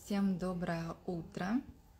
Всем доброе утро.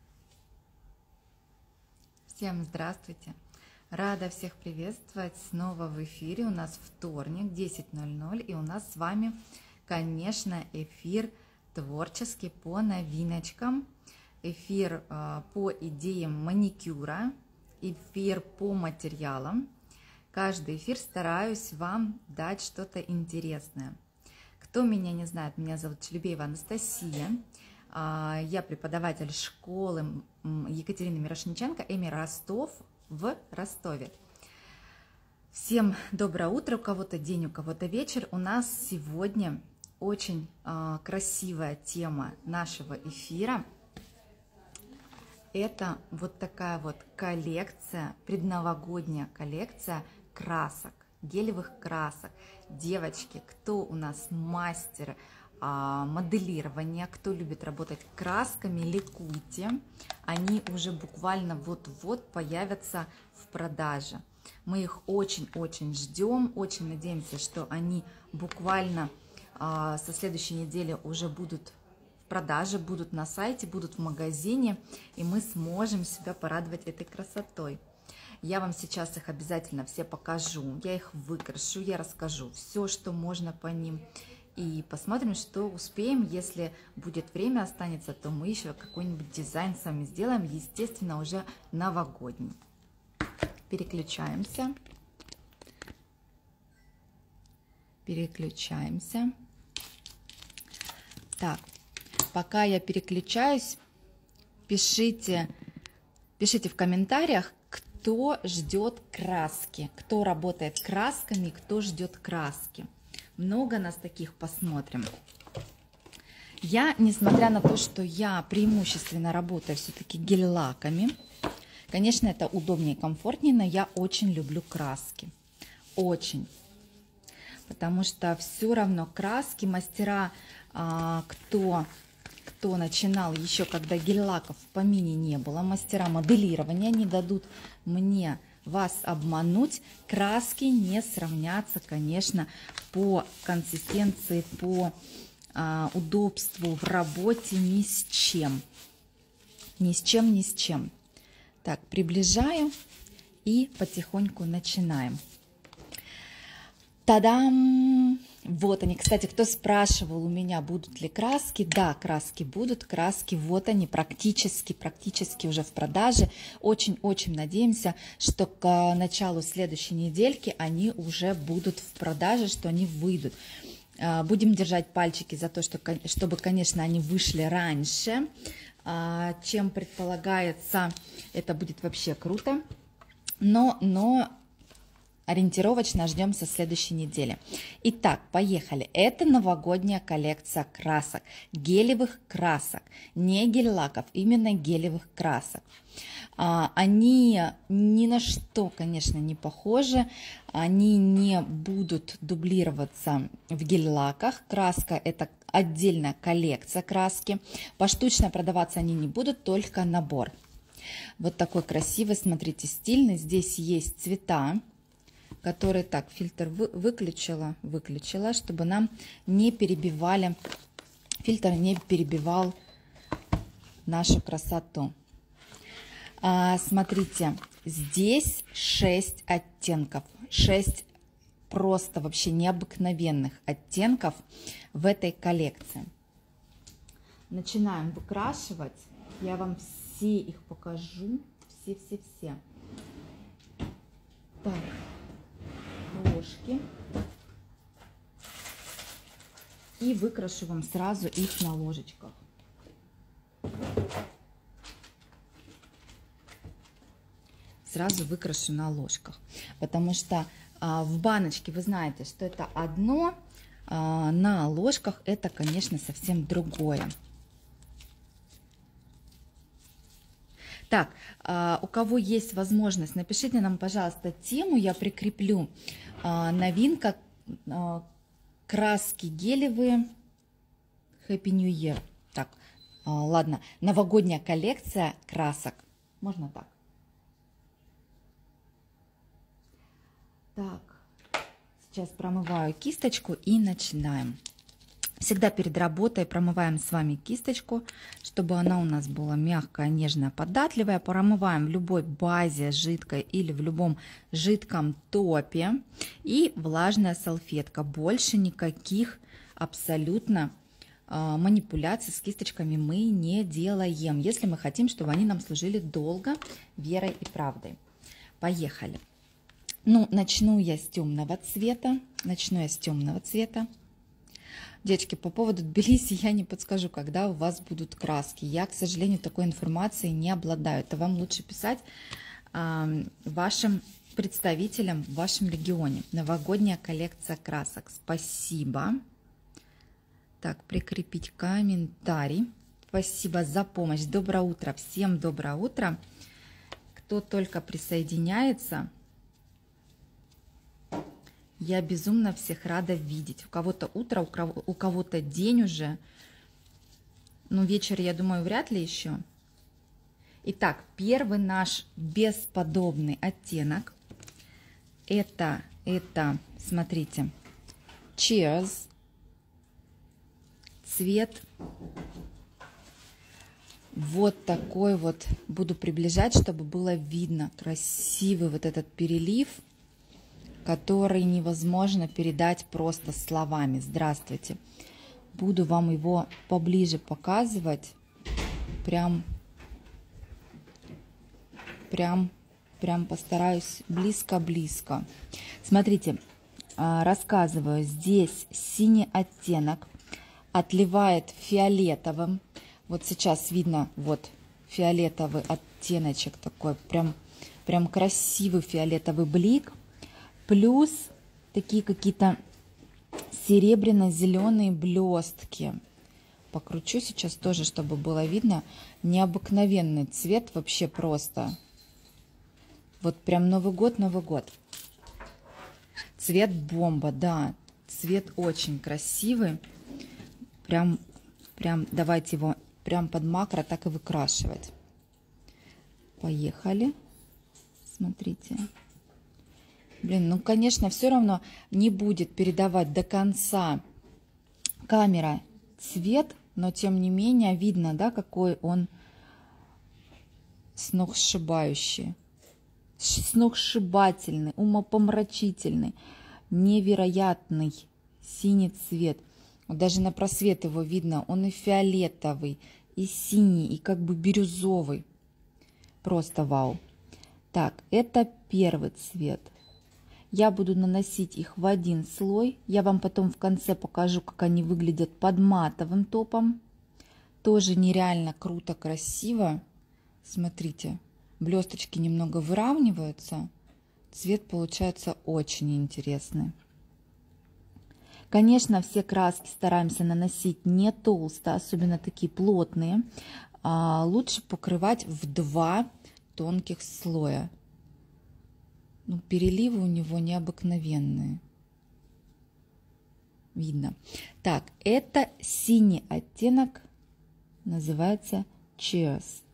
Всем здравствуйте. Рада всех приветствовать снова в эфире. У нас вторник, 10:00, и у нас с вами, конечно, эфир творческий по новиночкам, эфир по идеям маникюра, эфир по материалам. Каждый эфир стараюсь вам дать что-то интересное. Кто меня не знает, меня зовут Челюбеева Анастасия. Я преподаватель школы Екатерины Мирошниченко, Эми Ростов в Ростове. Всем доброе утро, у кого-то день, у кого-то вечер. У нас сегодня очень красивая тема нашего эфира. Это вот такая вот коллекция, предновогодняя коллекция красок, гелевых красок. Девочки, кто у нас мастер моделирования, кто любит работать красками, ликуйте. Они уже буквально вот-вот появятся в продаже. Мы их очень-очень ждем, очень надеемся, что они буквально со следующей недели уже будут в продаже, будут на сайте, будут в магазине, и мы сможем себя порадовать этой красотой. Я вам сейчас их обязательно все покажу, я их выкрашу, я расскажу все, что можно по ним. И посмотрим, что успеем. Если будет время, останется, то мы еще какой-нибудь дизайн с вами сделаем, естественно, уже новогодний. Переключаемся. Переключаемся. Так, пока я переключаюсь, пишите в комментариях, кто ждет краски, кто работает красками, кто ждет краски. Много нас таких, посмотрим. Я, несмотря на то, что я преимущественно работаю все-таки гель-лаками, конечно, это удобнее и комфортнее, но я очень люблю краски. Очень. Потому что все равно краски, мастера, кто начинал еще, когда гель-лаков в помине не было, мастера моделирования, не дадут мне вас обмануть. Краски не сравнятся, конечно, по консистенции, по удобству в работе ни с чем. Ни с чем, ни с чем. Так, приближаю и потихоньку начинаем. Та-дам! Вот они. Кстати, кто спрашивал у меня, будут ли краски? Да, краски будут. Краски, вот они, практически уже в продаже. Очень-очень надеемся, что к началу следующей недельки они уже будут в продаже, что они выйдут. Будем держать пальчики за то, чтобы, конечно, они вышли раньше, чем предполагается. Это будет вообще круто. Но ориентировочно ждем со следующей недели. Итак, поехали. Это новогодняя коллекция красок, гелевых красок, не гель-лаков, именно гелевых красок. Они ни на что, конечно, не похожи, они не будут дублироваться в гель-лаках. Краска – это отдельная коллекция краски. Поштучно продаваться они не будут, только набор. Вот такой красивый, смотрите, стильный. Здесь есть цвета, который, так, фильтр выключила, чтобы нам не перебивали, фильтр не перебивал нашу красоту. Смотрите, здесь 6 оттенков, 6 просто вообще необыкновенных оттенков в этой коллекции. Начинаем выкрашивать, я вам все их покажу, все. Так. Ложки, и выкрашу вам сразу их на ложечках. Сразу выкрашу на ложках, потому что в баночке вы знаете, что это одно, на ложках это, конечно, совсем другое. Так, у кого есть возможность, напишите нам, пожалуйста, тему, я прикреплю. Новинка, краски гелевые, Happy New Year. Так, ладно, новогодняя коллекция красок. Можно так? Так, сейчас промываю кисточку и начинаем. Всегда перед работой промываем с вами кисточку, чтобы она у нас была мягкая, нежная, податливая. Промываем в любой базе жидкой или в любом жидком топе. И влажная салфетка. Больше никаких абсолютно манипуляций с кисточками мы не делаем, если мы хотим, чтобы они нам служили долго, верой и правдой. Поехали. Ну, начну я с темного цвета. Девочки, по поводу Тбилиси я не подскажу, когда у вас будут краски. Я, к сожалению, такой информацией не обладаю. Это вам лучше писать вашим представителям в вашем регионе. Новогодняя коллекция красок. Спасибо. Так, прикрепить комментарий. Спасибо за помощь. Доброе утро. Всем доброе утро. Кто только присоединяется. Я безумно всех рада видеть. У кого-то утро, у кого-то день уже. Ну, вечер, я думаю, вряд ли еще. Итак, первый наш бесподобный оттенок. Это, смотрите, Cheers. Цвет вот такой вот. Буду приближать, чтобы было видно. Красивый вот этот перелив, который невозможно передать просто словами. Здравствуйте. Буду вам его поближе показывать. Прям постараюсь близко-близко. Смотрите, рассказываю. Здесь синий оттенок отливает фиолетовым. Вот сейчас видно вот фиолетовый оттеночек такой. Прям красивый фиолетовый блик. Плюс такие какие-то серебряно-зеленые блестки. Покручу сейчас тоже, чтобы было видно. Необыкновенный цвет вообще просто. Вот прям Новый год, Новый год. Цвет бомба, да. Цвет очень красивый. Прям давайте его прям под макро так и выкрашивать. Поехали. Смотрите. Блин, ну, конечно, все равно не будет передавать до конца камера цвет, но тем не менее видно, да, какой он сногсшибающий, сногсшибательный, умопомрачительный, невероятный синий цвет. Вот даже на просвет его видно, он и фиолетовый, и синий, и как бы бирюзовый. Просто вау. Так, это первый цвет. Я буду наносить их в один слой. Я вам потом в конце покажу, как они выглядят под матовым топом. Тоже нереально круто, красиво. Смотрите, блесточки немного выравниваются. Цвет получается очень интересный. Конечно, все краски стараемся наносить не толсто, особенно такие плотные. Лучше покрывать в 2 тонких слоя. Ну, переливы у него необыкновенные. Видно. Так, это синий оттенок, называется Cheers.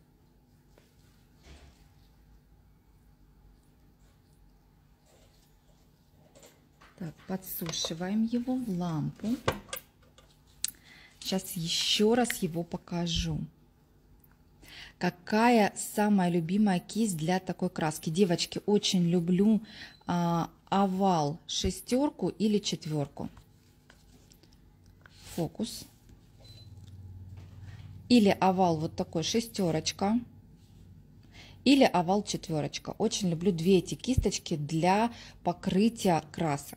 Так, подсушиваем его в лампу. Сейчас еще раз его покажу. Какая самая любимая кисть для такой краски? Девочки, очень люблю овал 6 или 4. Фокус. Или овал вот такой 6. Или овал 4. Очень люблю 2 эти кисточки для покрытия красок.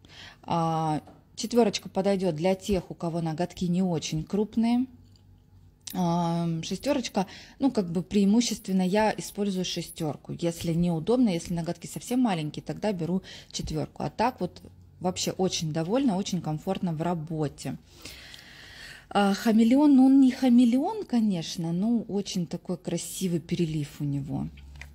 4 подойдет для тех, у кого ноготки не очень крупные. 6, ну, как бы преимущественно я использую 6. Если неудобно, если ноготки совсем маленькие, тогда беру 4. А так вот вообще очень довольна, очень комфортно в работе. Хамелеон, ну, он не хамелеон, конечно, но очень такой красивый перелив у него.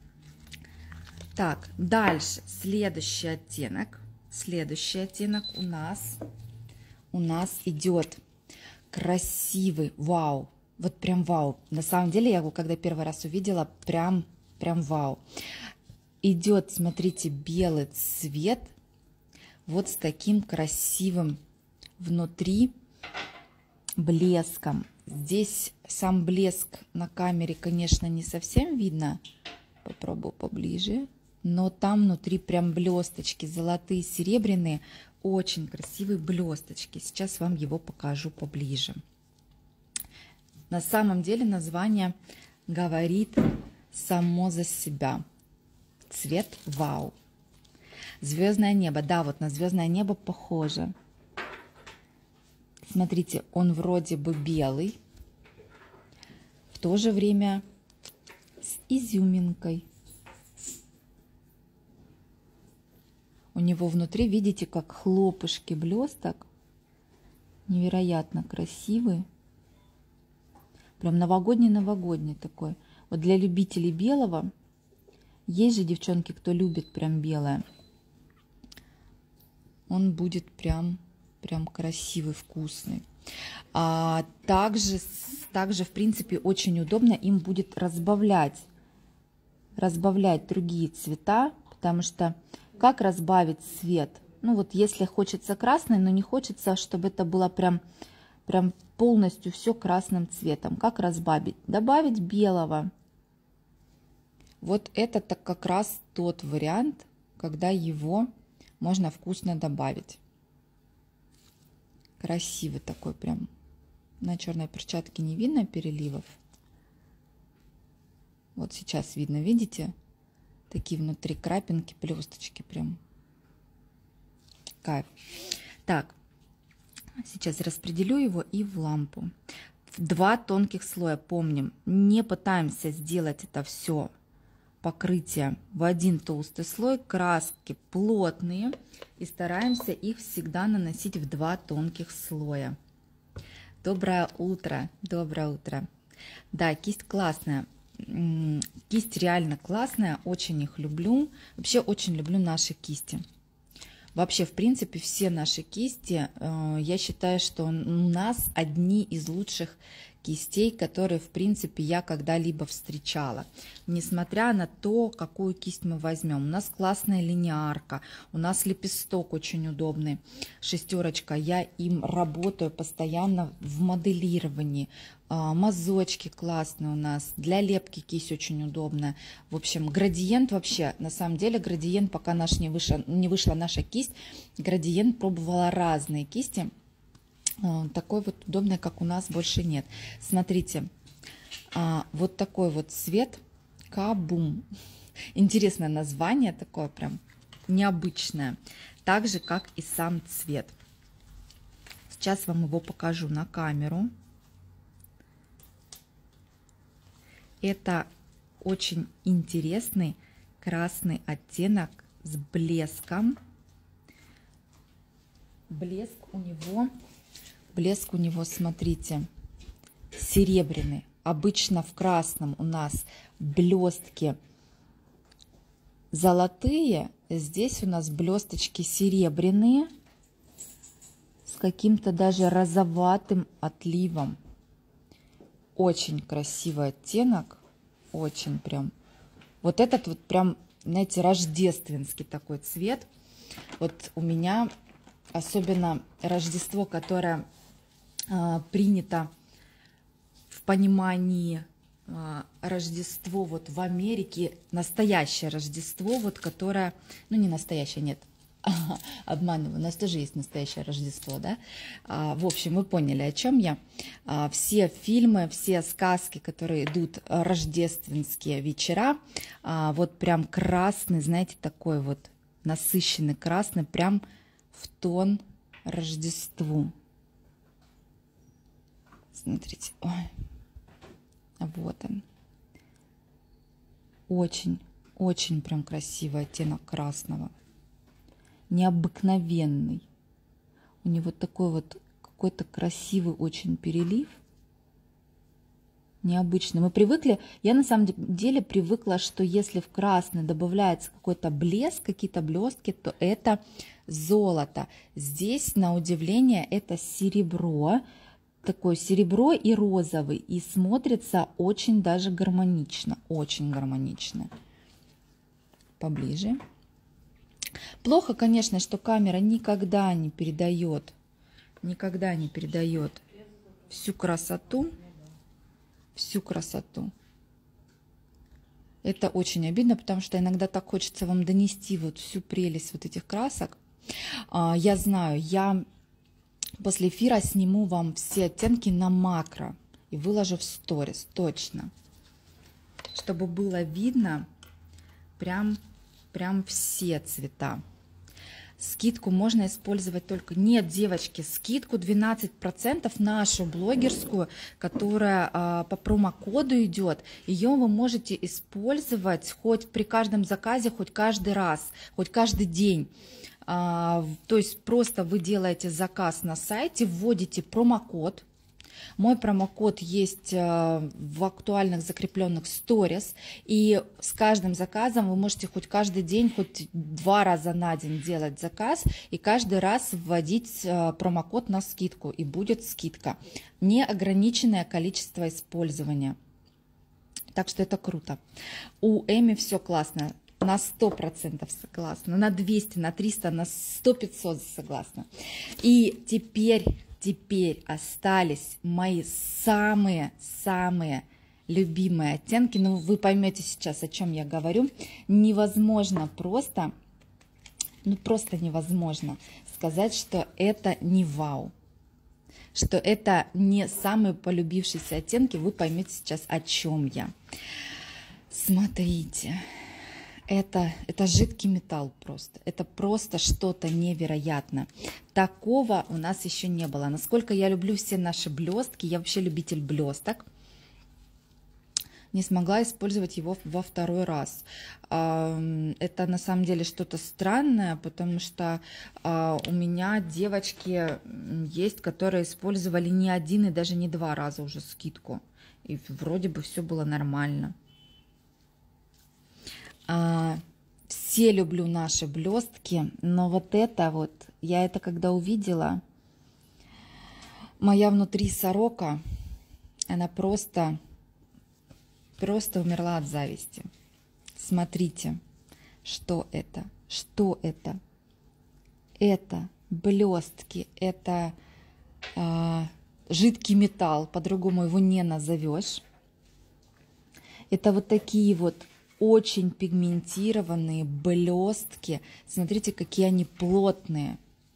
Так, дальше следующий оттенок. Следующий оттенок у нас идет красивый, вау. Вот прям вау. На самом деле, я его когда первый раз увидела, прям вау. Идет, смотрите, белый цвет. Вот с таким красивым внутри блеском. Здесь сам блеск на камере, конечно, не совсем видно. Попробую поближе. Но там внутри прям блесточки, золотые, серебряные. Очень красивые блесточки. Сейчас вам его покажу поближе. На самом деле название говорит само за себя. Цвет вау. Звездное небо. Да, вот на звездное небо похоже. Смотрите, он вроде бы белый, в то же время с изюминкой. У него внутри, видите, как хлопышки блесток. Невероятно красивый. Прям новогодний такой. Вот для любителей белого. Есть же девчонки, кто любит прям белое. Он будет прям красивый, вкусный. Также, в принципе, очень удобно им будет разбавлять другие цвета, потому что как разбавить цвет? Ну вот если хочется красный, но не хочется, чтобы это было прям полностью все красным цветом. Как разбавить? Добавить белого. Вот это так как раз тот вариант, когда его можно вкусно добавить. Красивый такой прям. На черной перчатке не видно переливов. Вот сейчас видно, видите? Такие внутри крапинки, блесточки прям. Кайф. Так, сейчас распределю его и в лампу. В 2 тонких слоя, помним, не пытаемся сделать это все покрытие в 1 толстый слой. Краски плотные и стараемся их всегда наносить в 2 тонких слоя. Доброе утро, доброе утро. Да, кисть классная. Кисть реально классная, очень их люблю. Вообще очень люблю наши кисти. Вообще, в принципе, все наши кисти, я считаю, что у нас одни из лучших кистей, которые, в принципе, я когда-либо встречала. Несмотря на то, какую кисть мы возьмем. У нас классная линеарка, у нас лепесток очень удобный, 6. Я им работаю постоянно в моделировании. Мазочки классные у нас, для лепки кисть очень удобная. В общем, градиент вообще, на самом деле, градиент, пока не вышла наша кисть, градиент пробовала разные кисти. Такой вот удобный, как у нас, больше нет. Смотрите, вот такой вот цвет Кабум. Интересное название, такое прям необычное. Так же, как и сам цвет. Сейчас вам его покажу на камеру. Это очень интересный красный оттенок с блеском. Блеск у него, смотрите, серебряный. Обычно в красном у нас блестки золотые. Здесь у нас блесточки серебряные с каким-то даже розоватым отливом. Очень красивый оттенок. Очень прям. Вот этот вот прям, знаете, рождественский такой цвет. Вот у меня особенно Рождество, которое принято в понимании Рождество вот в Америке, настоящее Рождество, вот которое, ну не настоящее, нет, обманываю, у нас тоже есть настоящее Рождество, да? В общем, вы поняли, о чем я. Все фильмы, все сказки, которые идут, рождественские вечера, вот прям красный, знаете, такой вот насыщенный красный, прям в тон Рождеству. Смотрите, ой, вот он. Очень прям красивый оттенок красного. Необыкновенный. У него такой вот какой-то красивый очень перелив. Необычный. Мы привыкли, я на самом деле привыкла, что если в красный добавляется какой-то блеск, какие-то блестки, то это золото. Здесь, на удивление, это серебро. Такое серебро и розовый. И смотрится очень даже гармонично. Очень гармонично. Поближе. Плохо, конечно, что камера никогда не передает всю красоту, всю красоту. Это очень обидно, потому что иногда так хочется вам донести вот всю прелесть вот этих красок. Я знаю, я после эфира сниму вам все оттенки на макро и выложу в сторис, точно, чтобы было видно прям все цвета. Скидку можно использовать только... Нет, девочки, скидку 12% нашу блогерскую, которая по промокоду идет. Ее вы можете использовать хоть при каждом заказе, хоть каждый раз, хоть каждый день. То есть просто вы делаете заказ на сайте, вводите промокод. Мой промокод есть в актуальных закрепленных сторис, и с каждым заказом вы можете хоть каждый день, хоть 2 раза на день делать заказ, и каждый раз вводить промокод на скидку, и будет скидка. Неограниченное количество использования. Так что это круто. У Эми все классно. На 100% согласна, на 200, на 300, на 100-500 согласна. И теперь остались мои самые любимые оттенки. Ну, вы поймете сейчас, о чем я говорю. Невозможно просто, ну просто невозможно сказать, что это не вау. Что это не самые полюбившиеся оттенки. Вы поймете сейчас, о чем я. Смотрите. Это жидкий металл просто. Это просто что-то невероятное. Такого у нас еще не было. Насколько я люблю все наши блестки, я вообще любитель блесток, не смогла использовать его во второй раз. Это на самом деле что-то странное, потому что у меня девочки есть, которые использовали не 1 и даже не 2 раза уже скидку. И вроде бы все было нормально. Все люблю наши блестки, но вот это вот, я это когда увидела, моя внутри сорока, она просто умерла от зависти. Смотрите, что это? Что это? Это блестки, это жидкий металл, по-другому его не назовешь. Это вот такие вот очень пигментированные блестки. Смотрите, какие они плотные.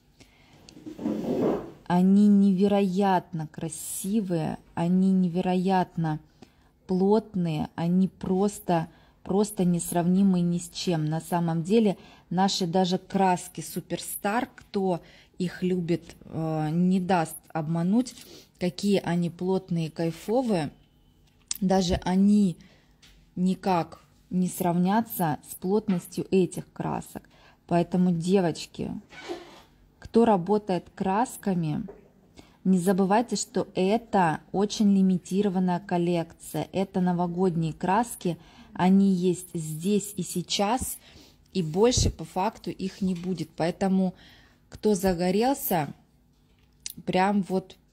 Они невероятно красивые, они невероятно плотные, они просто несравнимые ни с чем. На самом деле наши даже краски Суперстар, кто их любит, не даст обмануть, какие они плотные и кайфовые. Даже они никак не сравнятся с плотностью этих красок. Поэтому, девочки, кто работает красками, не забывайте, что это очень лимитированная коллекция. Это новогодние краски, они есть здесь и сейчас, и больше по факту их не будет. Поэтому, кто загорелся, прям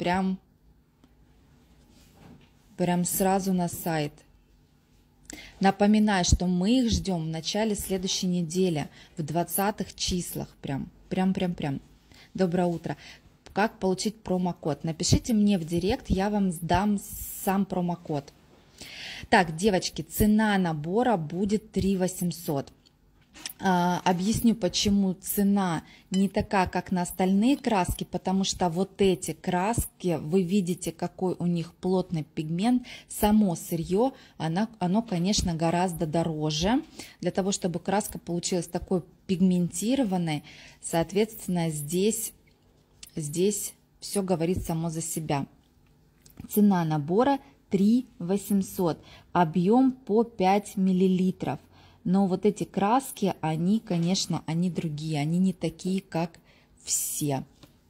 сразу на сайт. Напоминаю, что мы их ждем в начале следующей недели, в 20-х числах. Прям. Доброе утро. Как получить промокод? Напишите мне в директ, я вам дам сам промокод. Так, девочки, цена набора будет 3800. Объясню, почему цена не такая, как на остальные краски, потому что вот эти краски, вы видите, какой у них плотный пигмент, само сырье, оно, конечно, гораздо дороже. Для того, чтобы краска получилась такой пигментированной, соответственно, здесь все говорит само за себя. Цена набора 3800, объем по 5 миллилитров. Но вот эти краски, они, конечно, они другие, они не такие, как все.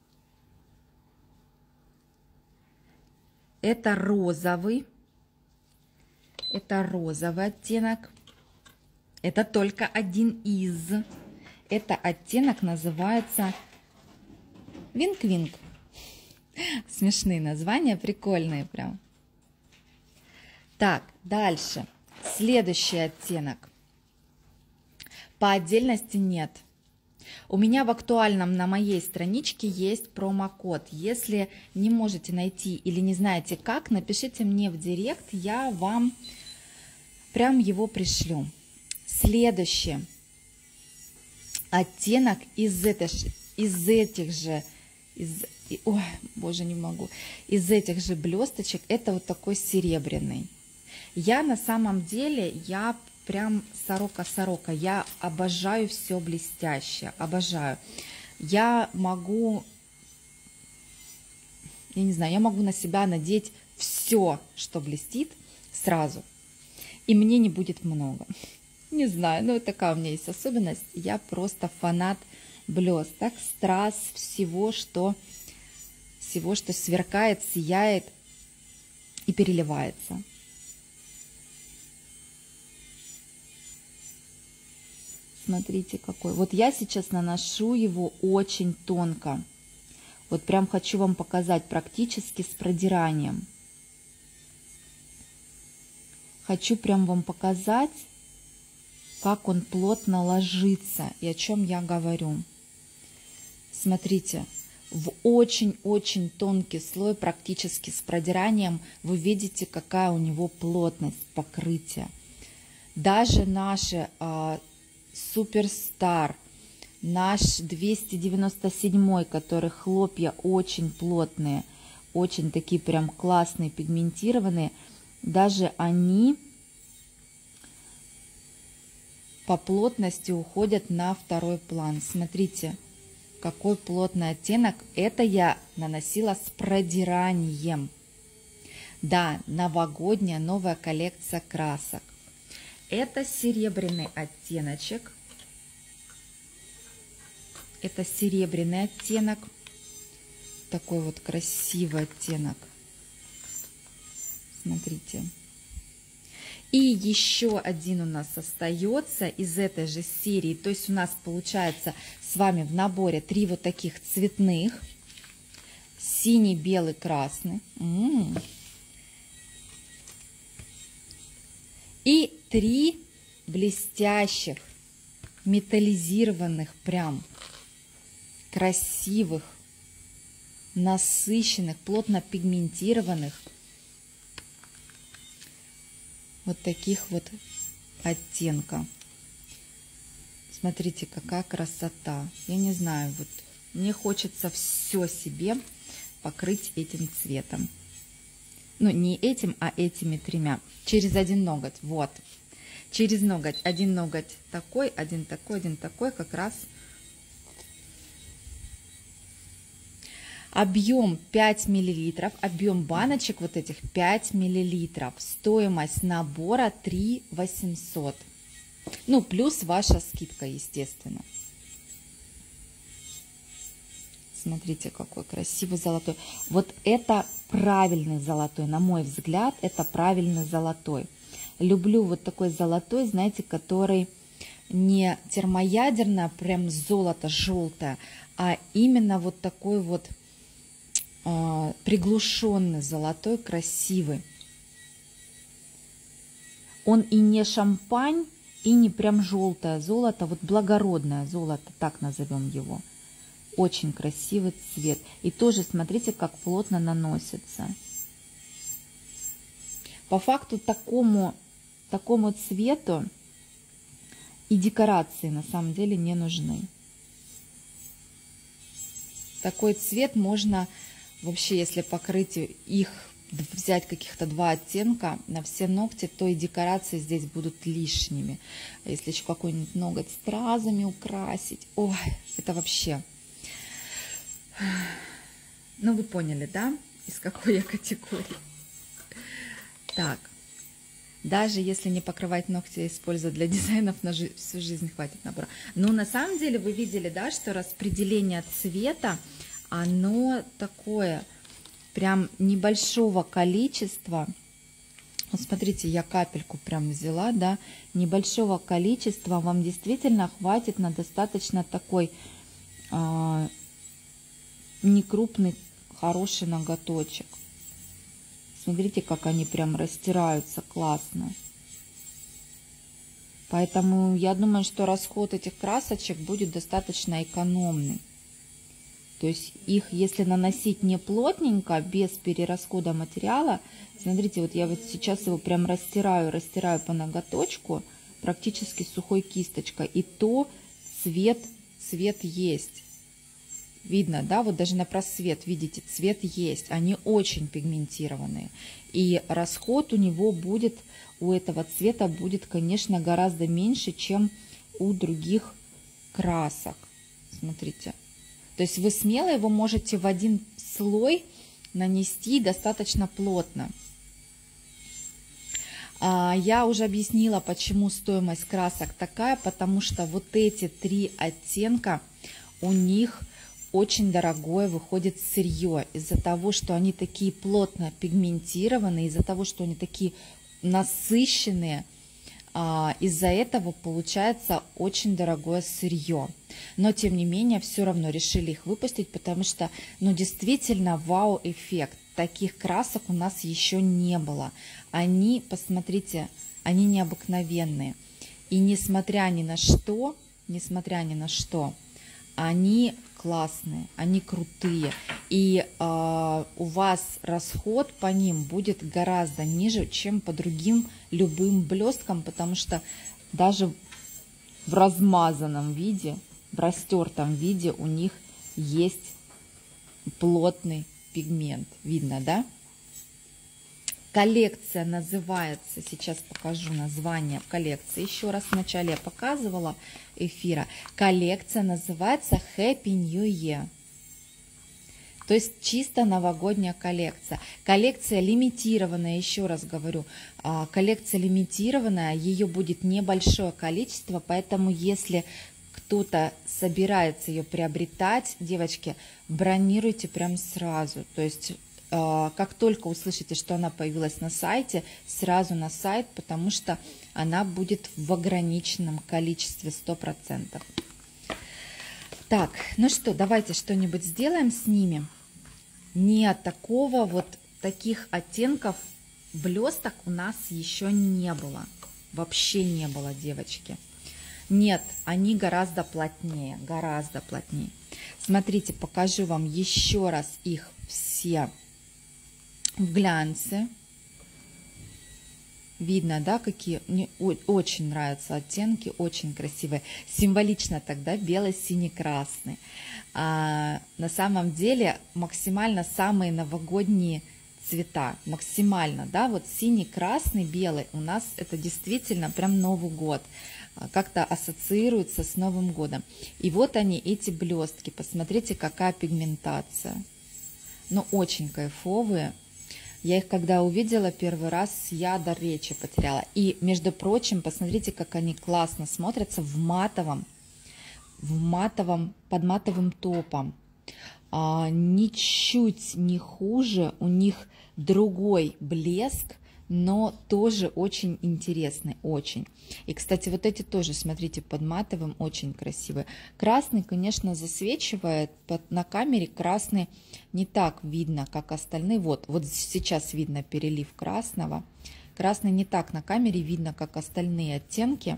Это розовый оттенок. Это только один из. Это оттенок называется Винк-Винк. Смешные названия, прикольные прям. Так, дальше. Следующий оттенок. По отдельности нет. У меня в актуальном на моей страничке есть промокод. Если не можете найти или не знаете как, напишите мне в директ, я вам прям его пришлю. Следующий оттенок из этих же, ой, боже, не могу, из этих же блесточек, это вот такой серебряный. Я на самом деле, я прям сорока, я обожаю все блестящее, обожаю. Я могу, я не знаю, я могу на себя надеть все, что блестит сразу, и мне не будет много. Не знаю, ну такая у меня есть особенность. Я просто фанат блесток, страз, всего, что сверкает, сияет и переливается. Смотрите какой. Вот я сейчас наношу его очень тонко. Вот прям хочу вам показать практически с продиранием. Хочу прям вам показать, как он плотно ложится и о чем я говорю. Смотрите, в очень-очень тонкий слой, практически с продиранием, вы видите, какая у него плотность покрытия. Даже наши Суперстар, наш 297, который хлопья очень плотные, очень такие прям классные, пигментированные, даже они по плотности уходят на второй план. Смотрите, какой плотный оттенок. Это я наносила с продиранием. Да, новогодняя новая коллекция красок. Это серебряный оттеночек. Это серебряный оттенок. Такой вот красивый оттенок. Смотрите. И еще один у нас остается из этой же серии. То есть у нас получается с вами в наборе 3 вот таких цветных. Синий, белый, красный. И 3 блестящих, металлизированных, прям красивых, насыщенных, плотно пигментированных вот таких вот оттенка. Смотрите, какая красота. Я не знаю, вот мне хочется все себе покрыть этим цветом. Ну, не этим, а этими 3. Через один ноготь. Вот. Через ноготь. Один ноготь такой, один такой, один такой. Как раз. Объем 5 миллилитров. Объем баночек вот этих 5 миллилитров. Стоимость набора 3 800. Ну, плюс ваша скидка, естественно. Смотрите, какой красивый золотой. Вот это правильный золотой, на мой взгляд, это правильный золотой. Люблю вот такой золотой, знаете, который не термоядерное, прям золото желтое, а именно вот такой вот приглушенный золотой, красивый. Он и не шампань, и не прям желтое золото, вот благородное золото, так назовем его. Очень красивый цвет. И тоже смотрите, как плотно наносится. По факту такому цвету и декорации на самом деле не нужны. Такой цвет можно вообще, если покрыть их, взять каких-то 2 оттенка на все ногти, то и декорации здесь будут лишними. А если еще какой-нибудь ноготь стразами украсить, ой, это вообще... Ну, вы поняли, да, из какой я категории? Так, даже если не покрывать ногти, использовать для дизайнов, на всю жизнь хватит набора. Но на самом деле вы видели, да, что распределение цвета, оно такое, прям небольшого количества. Вот смотрите, я капельку прям взяла, да, небольшого количества вам действительно хватит на достаточно такой... некрупный, хороший ноготочек. Смотрите, как они прям растираются классно. Поэтому я думаю, что расход этих красочек будет достаточно экономный. То есть их, если наносить не плотненько, без перерасхода материала, смотрите, вот я вот сейчас его прям растираю по ноготочку, практически сухой кисточкой, и то цвет есть. Видно, да, вот даже на просвет, видите, цвет есть. Они очень пигментированные. И расход у него будет, у этого цвета будет, конечно, гораздо меньше, чем у других красок. Смотрите. То есть вы смело его можете в один слой нанести достаточно плотно. Я уже объяснила, почему стоимость красок такая, потому что вот эти 3 оттенка, у них очень дорогое выходит сырье. Из-за того, что они такие плотно пигментированные, из-за того, что они такие насыщенные, из-за этого получается очень дорогое сырье. Но тем не менее, все равно решили их выпустить, потому что, ну, действительно, вау-эффект. Таких красок у нас еще не было. Они, посмотрите, они необыкновенные. И несмотря ни на что, они классные, они крутые. И у вас расход по ним будет гораздо ниже, чем по другим любым блесткам, потому что даже в размазанном виде, в растертом виде у них есть плотный пигмент. Видно, да? Коллекция называется, сейчас покажу название коллекции. Еще раз вначале я показывала эфира. Коллекция называется Happy New Year. То есть чисто новогодняя коллекция. Коллекция лимитированная, еще раз говорю. Коллекция лимитированная, ее будет небольшое количество, поэтому если кто-то собирается ее приобретать, девочки, бронируйте прям сразу. То есть как только услышите, что она появилась на сайте, сразу на сайт, потому что она будет в ограниченном количестве 100%. Так, ну что, давайте что-нибудь сделаем с ними. Нет, такого вот, таких оттенков блесток у нас еще не было. Вообще не было, девочки. Нет, они гораздо плотнее, гораздо плотнее. Смотрите, покажу вам еще раз их все в глянце. Видно, да, какие? Мне очень нравятся оттенки, очень красивые. Символично тогда белый, синий, красный. На самом деле максимально самые новогодние цвета. Максимально, да, вот синий, красный, белый. У нас это действительно прям Новый год. Как-то ассоциируется с Новым годом. И вот они, эти блестки. Посмотрите, какая пигментация. Ну, очень кайфовые. Я их когда увидела первый раз, я дар речи потеряла. И, между прочим, посмотрите, как они классно смотрятся в матовом, под матовым топом. Ничуть не хуже, у них другой блеск, но тоже очень интересный, очень. И, кстати, вот эти тоже, смотрите, под матовым, очень красивые. Красный, конечно, засвечивает, на камере красный не так видно, как остальные. Вот сейчас видно перелив красного. Красный не так на камере видно, как остальные оттенки,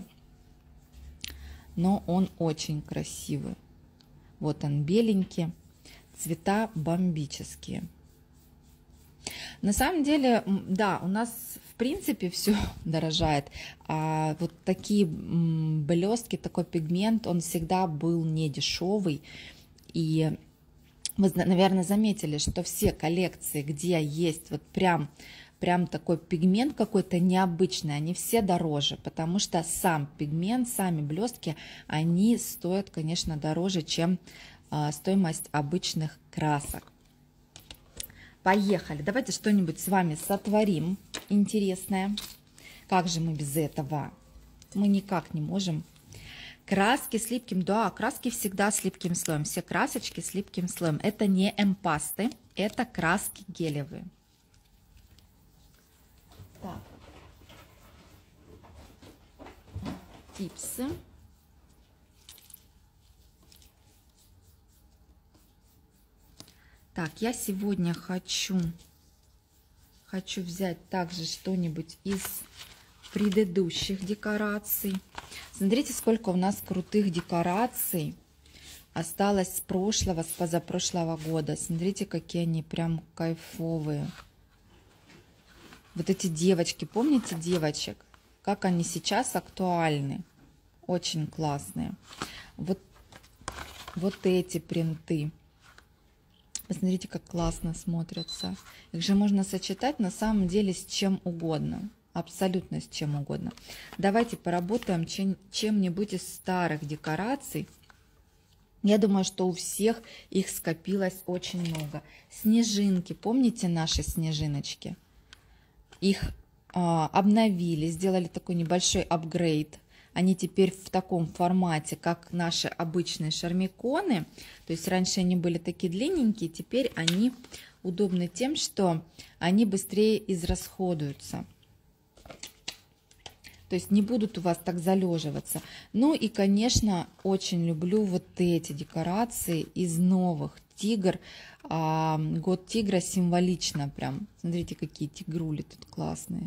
но он очень красивый. Вот он беленький, цвета бомбические. На самом деле, да, у нас в принципе все дорожает. Вот такие блестки, такой пигмент, он всегда был не дешевый. И вы, наверное, заметили, что все коллекции, где есть вот прям такой пигмент какой-то необычный, они все дороже, потому что сам пигмент, сами блестки, они стоят, конечно, дороже, чем стоимость обычных красок. Поехали, давайте что-нибудь с вами сотворим интересное. Как же мы без этого? Мы никак не можем. Краски с липким, да, краски всегда с липким слоем. Все красочки с липким слоем. Это не эмпасты, это краски гелевые. Так. Типсы. Так, я сегодня хочу взять также что-нибудь из предыдущих декораций. Смотрите, сколько у нас крутых декораций осталось с прошлого, с позапрошлого года. Смотрите, какие они прям кайфовые. Вот эти девочки, помните девочек? Как они сейчас актуальны. Очень классные. Вот эти принты. Посмотрите, как классно смотрятся. Их же можно сочетать на самом деле с чем угодно. Абсолютно с чем угодно. Давайте поработаем чем-нибудь из старых декораций. Я думаю, что у всех их скопилось очень много. Снежинки. Помните наши снежиночки? Их обновили, сделали такой небольшой апгрейд. Они теперь в таком формате, как наши обычные шармиконы. То есть раньше они были такие длинненькие, теперь они удобны тем, что они быстрее израсходуются. То есть не будут у вас так залеживаться. Ну и, конечно, очень люблю вот эти декорации из новых. Тигр, год тигра символично прям. Смотрите, какие тигрули тут классные.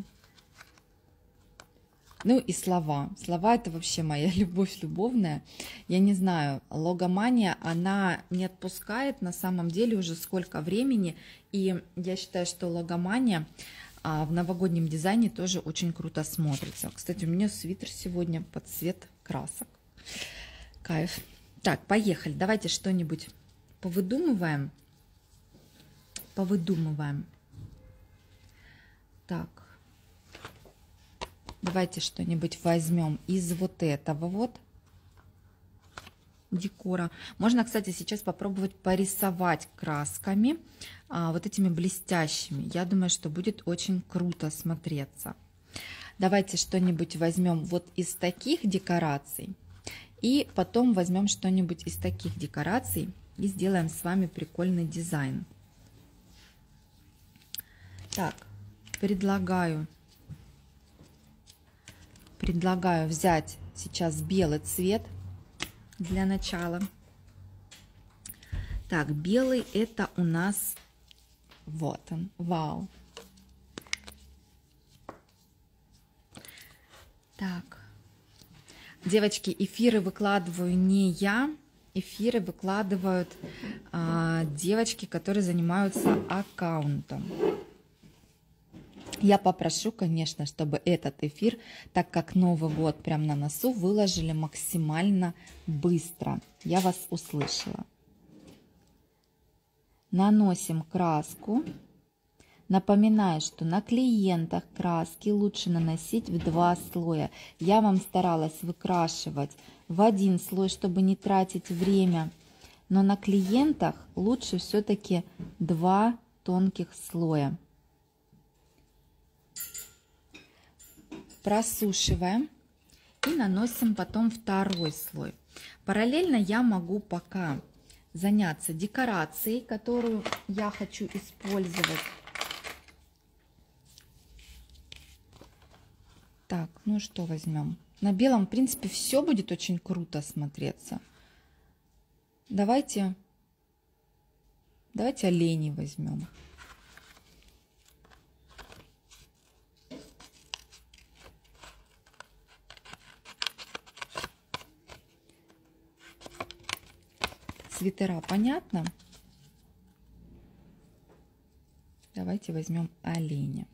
Ну и слова. Слова — это вообще моя любовь любовная. Я не знаю, логомания, она не отпускает на самом деле уже сколько времени. И я считаю, что логомания в новогоднем дизайне тоже очень круто смотрится. Кстати, у меня свитер сегодня под цвет красок. Кайф. Так, поехали. Давайте что-нибудь повыдумываем. Так. Давайте что-нибудь возьмем из вот этого вот декора. Можно, кстати, сейчас попробовать порисовать красками вот этими блестящими. Я думаю, что будет очень круто смотреться. Давайте что-нибудь возьмем вот из таких декораций. И потом возьмем что-нибудь из таких декораций и сделаем с вами прикольный дизайн. Так, предлагаю взять сейчас белый цвет для начала. Так, белый — это у нас вот он, вау. Так, девочки, эфиры выкладываю не я, эфиры выкладывают девочки, которые занимаются аккаунтом. Я попрошу, конечно, чтобы этот эфир, так как Новый год прям на носу, выложили максимально быстро. Я вас услышала. Наносим краску. Напоминаю, что на клиентах краски лучше наносить в 2 слоя. Я вам старалась выкрашивать в 1 слой, чтобы не тратить время. Но на клиентах лучше все-таки 2 тонких слоя. Просушиваем и наносим потом 2-й слой. Параллельно я могу пока заняться декорацией, которую я хочу использовать. Так, ну что возьмем? На белом, в принципе, все будет очень круто смотреться. Давайте оленей возьмем. Свитера понятно? Давайте возьмем оленя.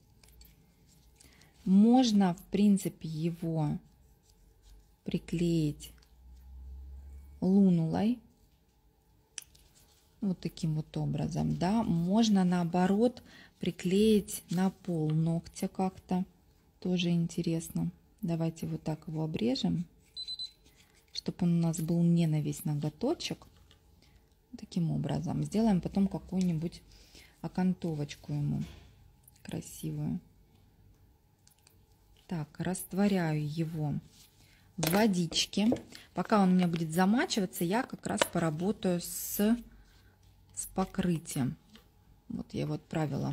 Можно, в принципе, его приклеить лунулой. Вот таким вот образом, да. Можно, наоборот, приклеить на пол ногтя как-то. Тоже интересно. Давайте вот так его обрежем, чтобы он у нас был не на весь ноготочек. Таким образом. Сделаем потом какую-нибудь окантовочку ему красивую. Так, растворяю его в водичке. Пока он у меня будет замачиваться, я как раз поработаю с покрытием. Вот я его отправила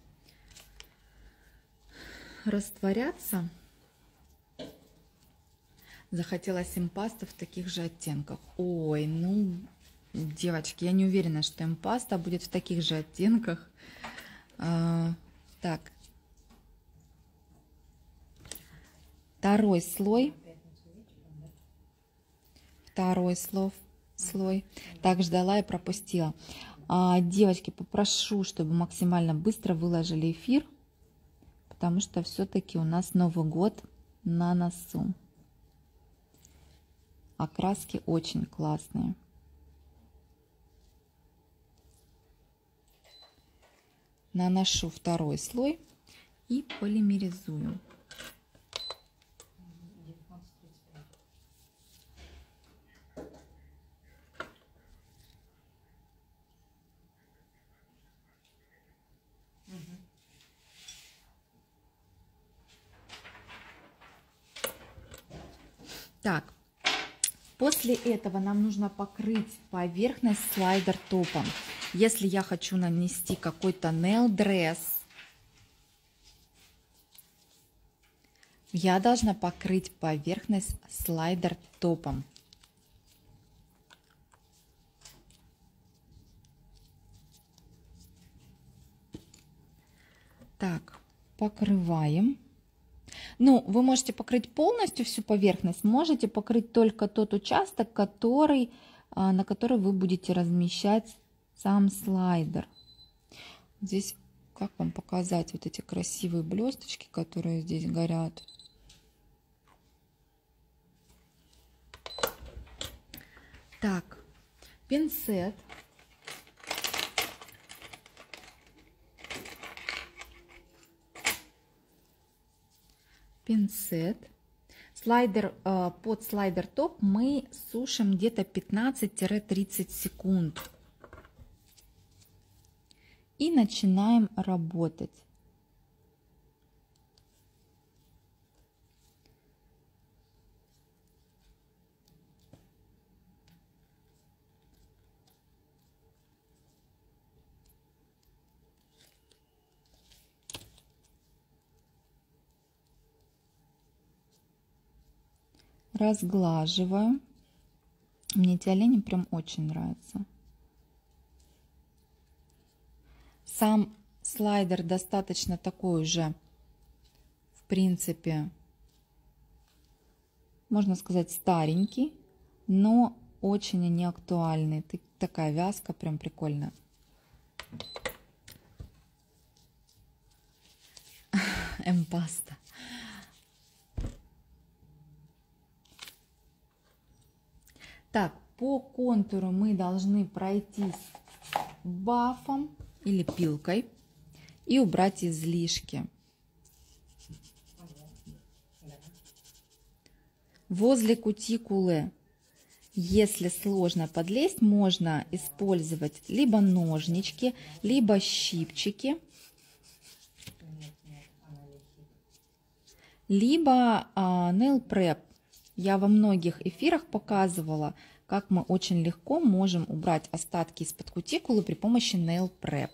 растворяться. Захотелось импаста в таких же оттенках. Ой, ну, девочки, я не уверена, что импаста будет в таких же оттенках. Так. Второй слой. Слой. Так, ждала и пропустила. Девочки, попрошу, чтобы максимально быстро выложили эфир, потому что все-таки у нас Новый год на носу. А краски очень классные. Наношу второй слой и полимеризую. Так, после этого нам нужно покрыть поверхность слайдер топом. Если я хочу нанести какой-то nail dress, я должна покрыть поверхность слайдер топом. Так, покрываем. Ну, вы можете покрыть полностью всю поверхность, можете покрыть только тот участок, на который вы будете размещать сам слайдер. Здесь, как вам показать вот эти красивые блесточки, которые здесь горят? Так, пинцет. Слайдер, под слайдер топ мы сушим где-то 15-30 секунд. И начинаем работать. Разглаживаю. Мне эти олени прям очень нравятся. Сам слайдер достаточно такой уже, в принципе, можно сказать, старенький, но очень неактуальный. Такая вязка прям прикольная. Эмпаста. Так, по контуру мы должны пройтись бафом или пилкой и убрать излишки. Возле кутикулы, если сложно подлезть, можно использовать либо ножнички, либо щипчики, либо nail prep. Я во многих эфирах показывала, как мы очень легко можем убрать остатки из-под кутикулы при помощи nail prep.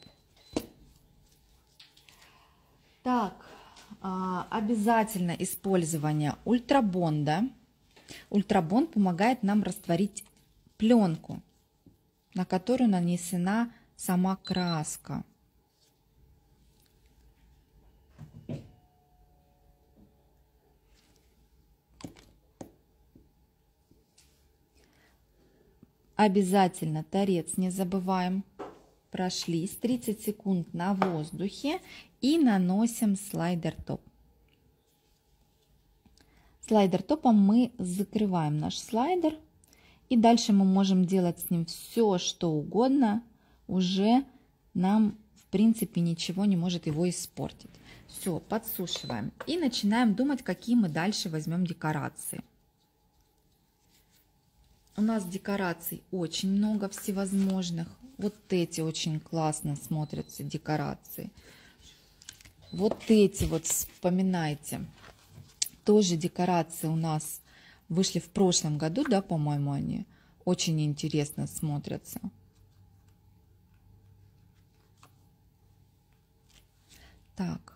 Так, обязательно использование ультрабонда. Ультрабонд помогает нам растворить пленку, на которую нанесена сама краска. Обязательно торец не забываем. Прошлись 30 секунд на воздухе и наносим слайдер топ. Слайдер топом мы закрываем наш слайдер. И дальше мы можем делать с ним все, что угодно. Уже нам, в принципе, ничего не может его испортить. Все, подсушиваем. И начинаем думать, какие мы дальше возьмем декорации. У нас декораций очень много всевозможных. Вот эти очень классно смотрятся декорации. Вот эти вот, вспоминайте. Тоже декорации у нас вышли в прошлом году, да, по-моему, они очень интересно смотрятся. Так.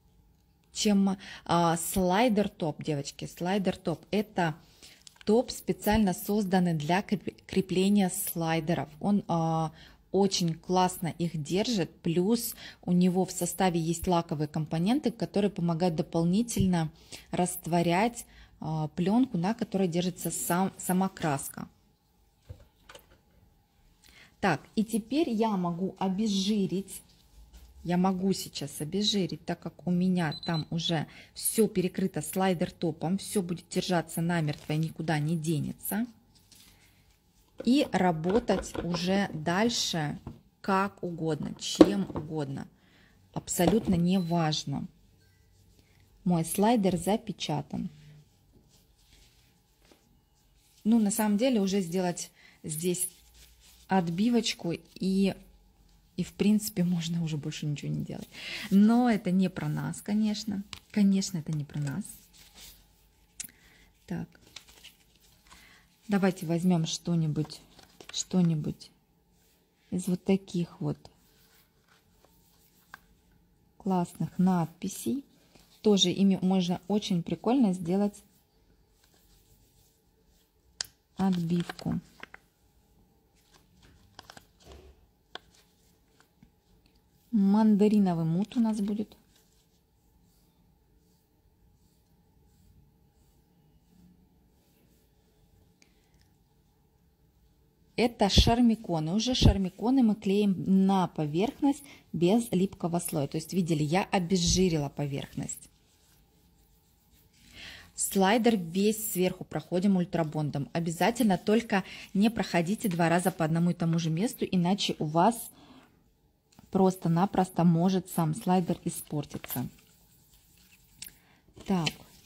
Слайдер топ, девочки, слайдер топ. Это топ, специально созданный для крепления слайдеров. Он очень классно их держит, плюс у него в составе есть лаковые компоненты, которые помогают дополнительно растворять пленку, на которой держится сама краска. Так, и теперь я могу обезжирить. Я могу сейчас обезжирить, так как у меня там уже все перекрыто слайдер-топом, все будет держаться намертво и никуда не денется. И работать уже дальше как угодно, чем угодно. Абсолютно не важно. Мой слайдер запечатан. Ну, на самом деле уже сделать здесь отбивочку и в принципе можно уже больше ничего не делать. Но это не про нас, конечно. Конечно, это не про нас. Так. Давайте возьмем что-нибудь из вот таких вот классных надписей. Тоже ими можно очень прикольно сделать отбивку. Мандариновый мут у нас будет. Это шармиконы. Уже шармиконы мы клеим на поверхность без липкого слоя. То есть, видели, я обезжирила поверхность. Слайдер весь сверху проходим ультрабондом. Обязательно только не проходите 2 раза по одному и тому же месту, иначе у вас просто-напросто может сам слайдер испортиться. Так.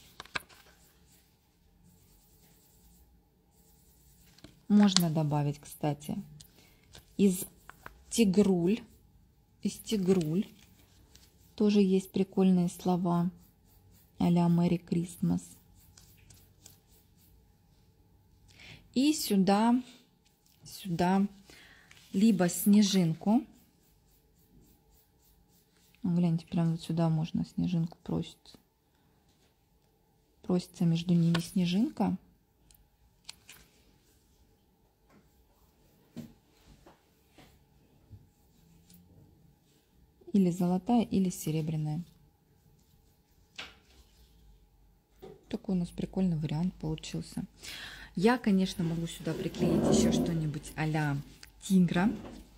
Можно добавить, кстати, из тигруль. Тоже есть прикольные слова а-ля Merry Christmas. И сюда либо снежинку. Гляньте, прям вот сюда можно снежинку просится. Просится между ними снежинка. Или золотая, или серебряная. Такой у нас прикольный вариант получился. Я, конечно, могу сюда приклеить еще что-нибудь а-ля тигра.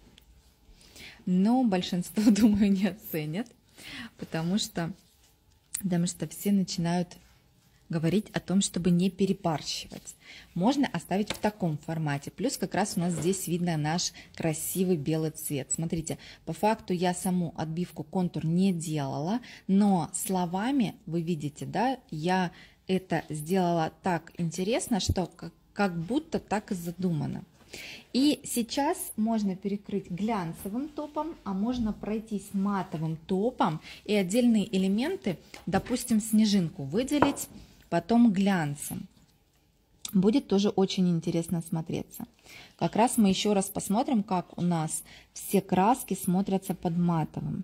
Но большинство, думаю, не оценят, потому что все начинают говорить о том, чтобы не перебарщивать. Можно оставить в таком формате. Плюс как раз у нас здесь видно наш красивый белый цвет. Смотрите, по факту я саму отбивку контур не делала, но словами, вы видите, да, я это сделала так интересно, что как будто так и задумано. И сейчас можно перекрыть глянцевым топом, а можно пройтись матовым топом и отдельные элементы, допустим, снежинку выделить, потом глянцем. Будет тоже очень интересно смотреться. Как раз мы еще раз посмотрим, как у нас все краски смотрятся под матовым.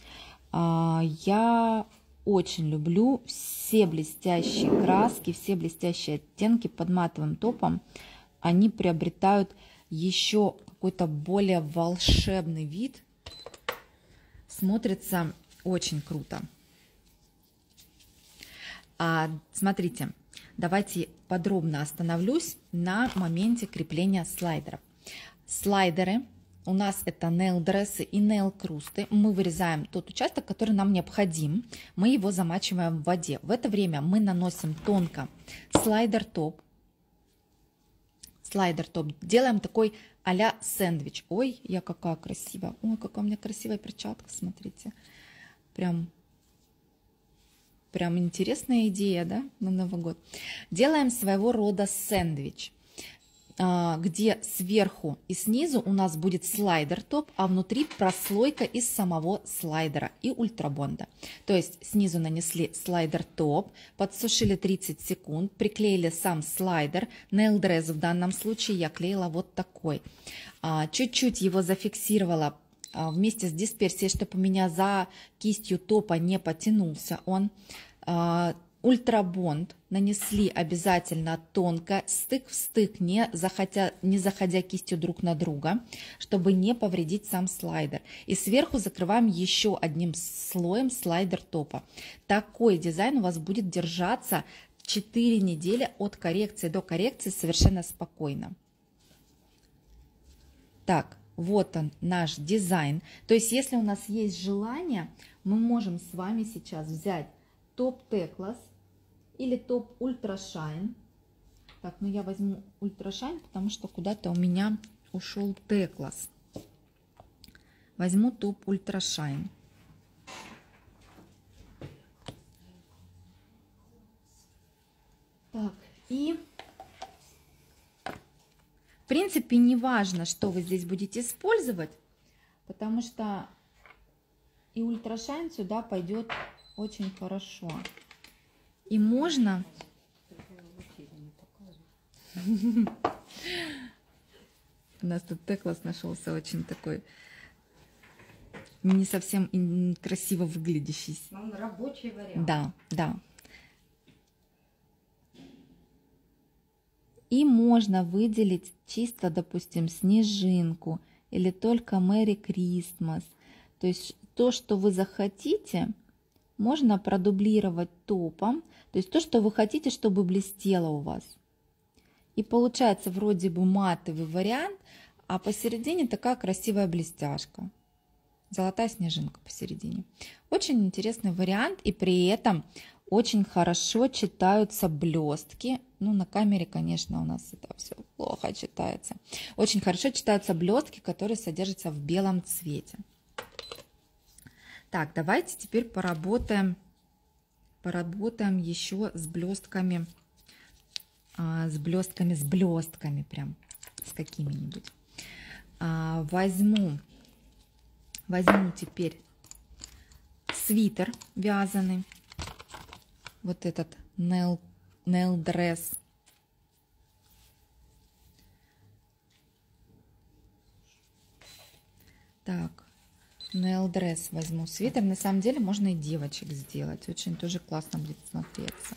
Я очень люблю все блестящие краски, все блестящие оттенки под матовым топом. Они приобретают еще какой-то более волшебный вид. Смотрится очень круто. Смотрите, давайте подробно остановлюсь на моменте крепления слайдеров. Слайдеры у нас это нейл-дрессы и нейл-крусты. Мы вырезаем тот участок, который нам необходим. Мы его замачиваем в воде. В это время мы наносим тонко слайдер-топ. Делаем такой а-ля сэндвич. Ой, я какая красивая. Ой, какая у меня красивая перчатка, смотрите. Прям интересная идея, да, на Новый год. Делаем своего рода сэндвич, где сверху и снизу у нас будет слайдер-топ, а внутри прослойка из самого слайдера и ультрабонда. То есть снизу нанесли слайдер-топ, подсушили 30 секунд, приклеили сам слайдер, нейл-дресс в данном случае я клеила вот такой. Чуть-чуть его зафиксировала вместе с дисперсией, чтобы у меня за кистью топа не потянулся он. ультрабонд нанесли обязательно тонко, стык в стык, не заходя кистью друг на друга, чтобы не повредить сам слайдер. И сверху закрываем еще одним слоем слайдер топа. Такой дизайн у вас будет держаться 4 недели от коррекции до коррекции совершенно спокойно. Так, вот он наш дизайн. То есть, если у нас есть желание, мы можем с вами сейчас взять топ Teclas или топ Ultra Shine. Так, ну я возьму Ultra Shine, потому что куда-то у меня ушел Teclas. Возьму топ Ultra Shine. Так, и в принципе не важно, что вы здесь будете использовать, потому что и Ultra Shine сюда пойдет очень хорошо. И можно... У нас тут Teclas нашелся очень такой не совсем красиво выглядящий. Он рабочий вариант. Да, да. И можно выделить чисто, допустим, снежинку или только Merry Christmas. То есть то, что вы захотите, можно продублировать топом. То есть то, что вы хотите, чтобы блестело у вас. И получается вроде бы матовый вариант, а посередине такая красивая блестяшка. Золотая снежинка посередине. Очень интересный вариант, и при этом очень хорошо читаются блестки. Ну, на камере, конечно, у нас это все плохо читается. Очень хорошо читаются блестки, которые содержатся в белом цвете. Так, давайте теперь поработаем еще с блестками, с блестками прям, с какими-нибудь. Возьму теперь свитер вязаный, вот этот nail dress. Так, nail dress возьму свитер. На самом деле можно и девочек сделать, очень тоже классно будет смотреться.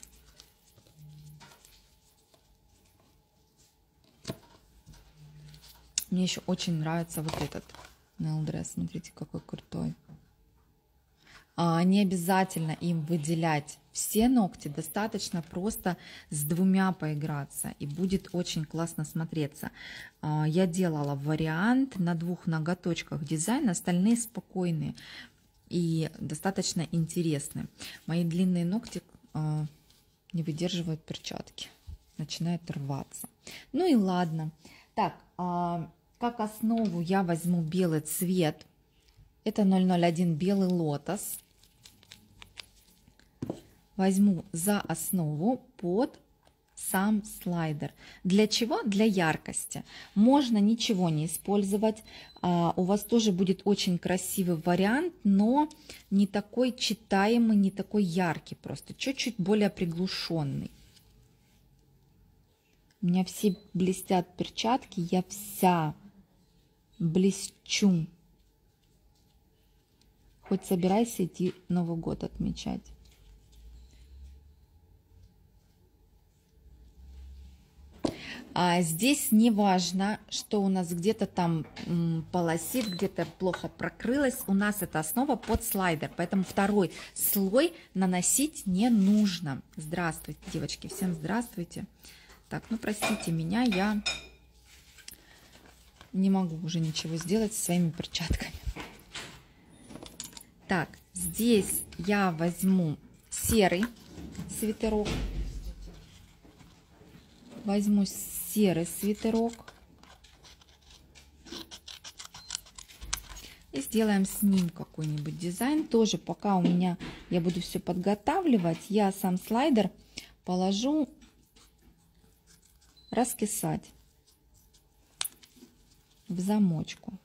Мне еще очень нравится вот этот nail dress. Смотрите, какой крутой. Не обязательно им выделять все ногти, достаточно просто с 2 поиграться, и будет очень классно смотреться. Я делала вариант на 2 ноготочках дизайн, остальные спокойные и достаточно интересные. Мои длинные ногти не выдерживают перчатки, начинают рваться. Ну и ладно. Так, как основу я возьму белый цвет. Это 001 белый лотос. Возьму за основу под сам слайдер. Для чего? Для яркости. Можно ничего не использовать. У вас тоже будет очень красивый вариант, но не такой читаемый, не такой яркий, просто чуть-чуть более приглушенный. У меня все блестят перчатки, я вся блещу. Хоть собирайся идти Новый год отмечать. Здесь не важно, что у нас где-то там полосит, где-то плохо прокрылось. У нас это основа под слайдер, поэтому второй слой наносить не нужно. Здравствуйте, девочки, всем здравствуйте. Так, ну простите меня, я не могу уже ничего сделать со своими перчатками. Так, здесь я возьму серый свитерок. Возьму серый свитерок. И сделаем с ним какой-нибудь дизайн. Тоже пока у меня, я буду все подготавливать, я сам слайдер положу раскисать в замочку.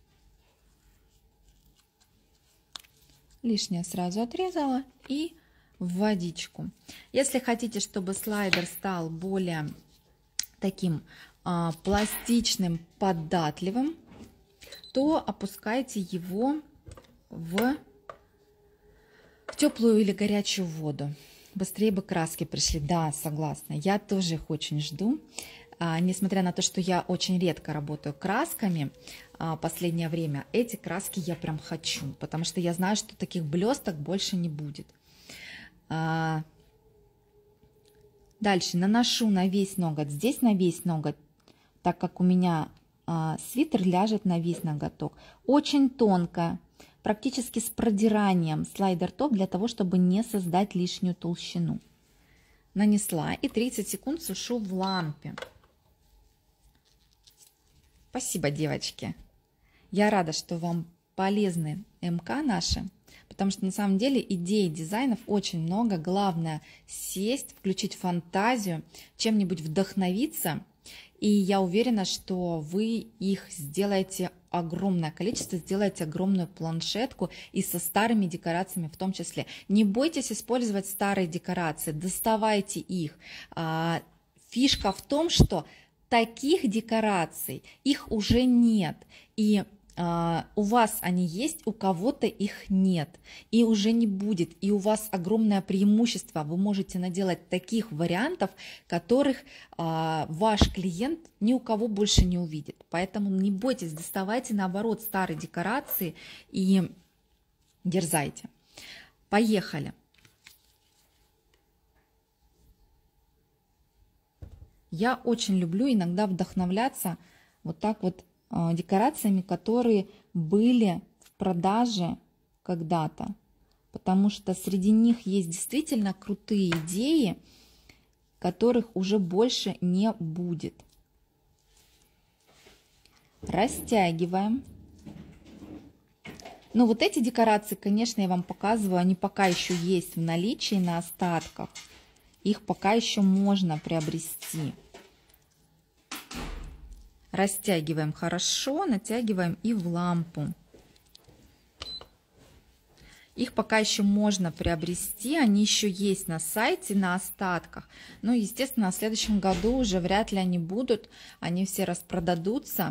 Лишнее сразу отрезала и в водичку. Если хотите, чтобы слайдер стал более таким пластичным, податливым, то опускайте его в теплую или горячую воду. Быстрее бы краски пришли. Да, согласна. Я тоже их очень жду. Несмотря на то, что я очень редко работаю красками последнее время, эти краски я прям хочу, потому что я знаю, что таких блесток больше не будет. Дальше наношу на весь ноготь. Здесь на весь ноготь, так как у меня свитер ляжет на весь ноготок. Очень тонко, практически с продиранием слайдер-топ для того, чтобы не создать лишнюю толщину. Нанесла и 30 секунд сушу в лампе. Спасибо, девочки. Я рада, что вам полезны МК наши, потому что на самом деле идей, дизайнов очень много. Главное сесть, включить фантазию, чем-нибудь вдохновиться. И я уверена, что вы их сделаете огромное количество, сделаете огромную планшетку и со старыми декорациями в том числе. Не бойтесь использовать старые декорации, доставайте их. Фишка в том, что таких декораций, их уже нет, и у вас они есть, у кого-то их нет, и уже не будет, и у вас огромное преимущество, вы можете наделать таких вариантов, которых ваш клиент ни у кого больше не увидит, поэтому не бойтесь, доставайте наоборот старые декорации и дерзайте. Поехали. Я очень люблю иногда вдохновляться вот так вот декорациями, которые были в продаже когда-то, потому что среди них есть действительно крутые идеи, которых уже больше не будет. Растягиваем. Ну вот эти декорации, конечно, я вам показываю, они пока еще есть в наличии на остатках. Их пока еще можно приобрести. Растягиваем хорошо, натягиваем и в лампу. Их пока еще можно приобрести, они еще есть на сайте, на остатках. Но, естественно, в следующем году уже вряд ли они будут, они все распродадутся.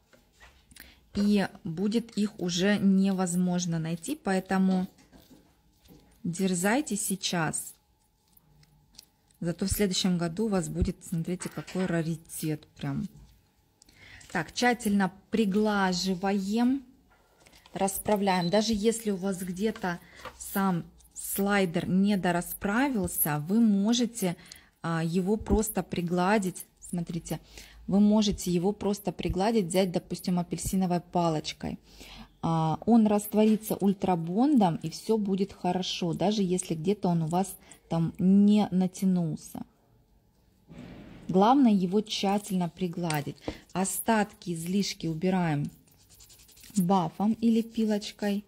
И будет их уже невозможно найти, поэтому дерзайте сейчас. Зато в следующем году у вас будет, смотрите, какой раритет прям. Так, тщательно приглаживаем, расправляем. Даже если у вас где-то сам слайдер не дорасправился, вы можете его просто пригладить. Смотрите, вы можете его просто пригладить, взять, допустим, апельсиновой палочкой. Он растворится ультрабондом, и все будет хорошо, даже если где-то он у вас там не натянулся. Главное его тщательно пригладить. Остатки, излишки убираем бафом или пилочкой.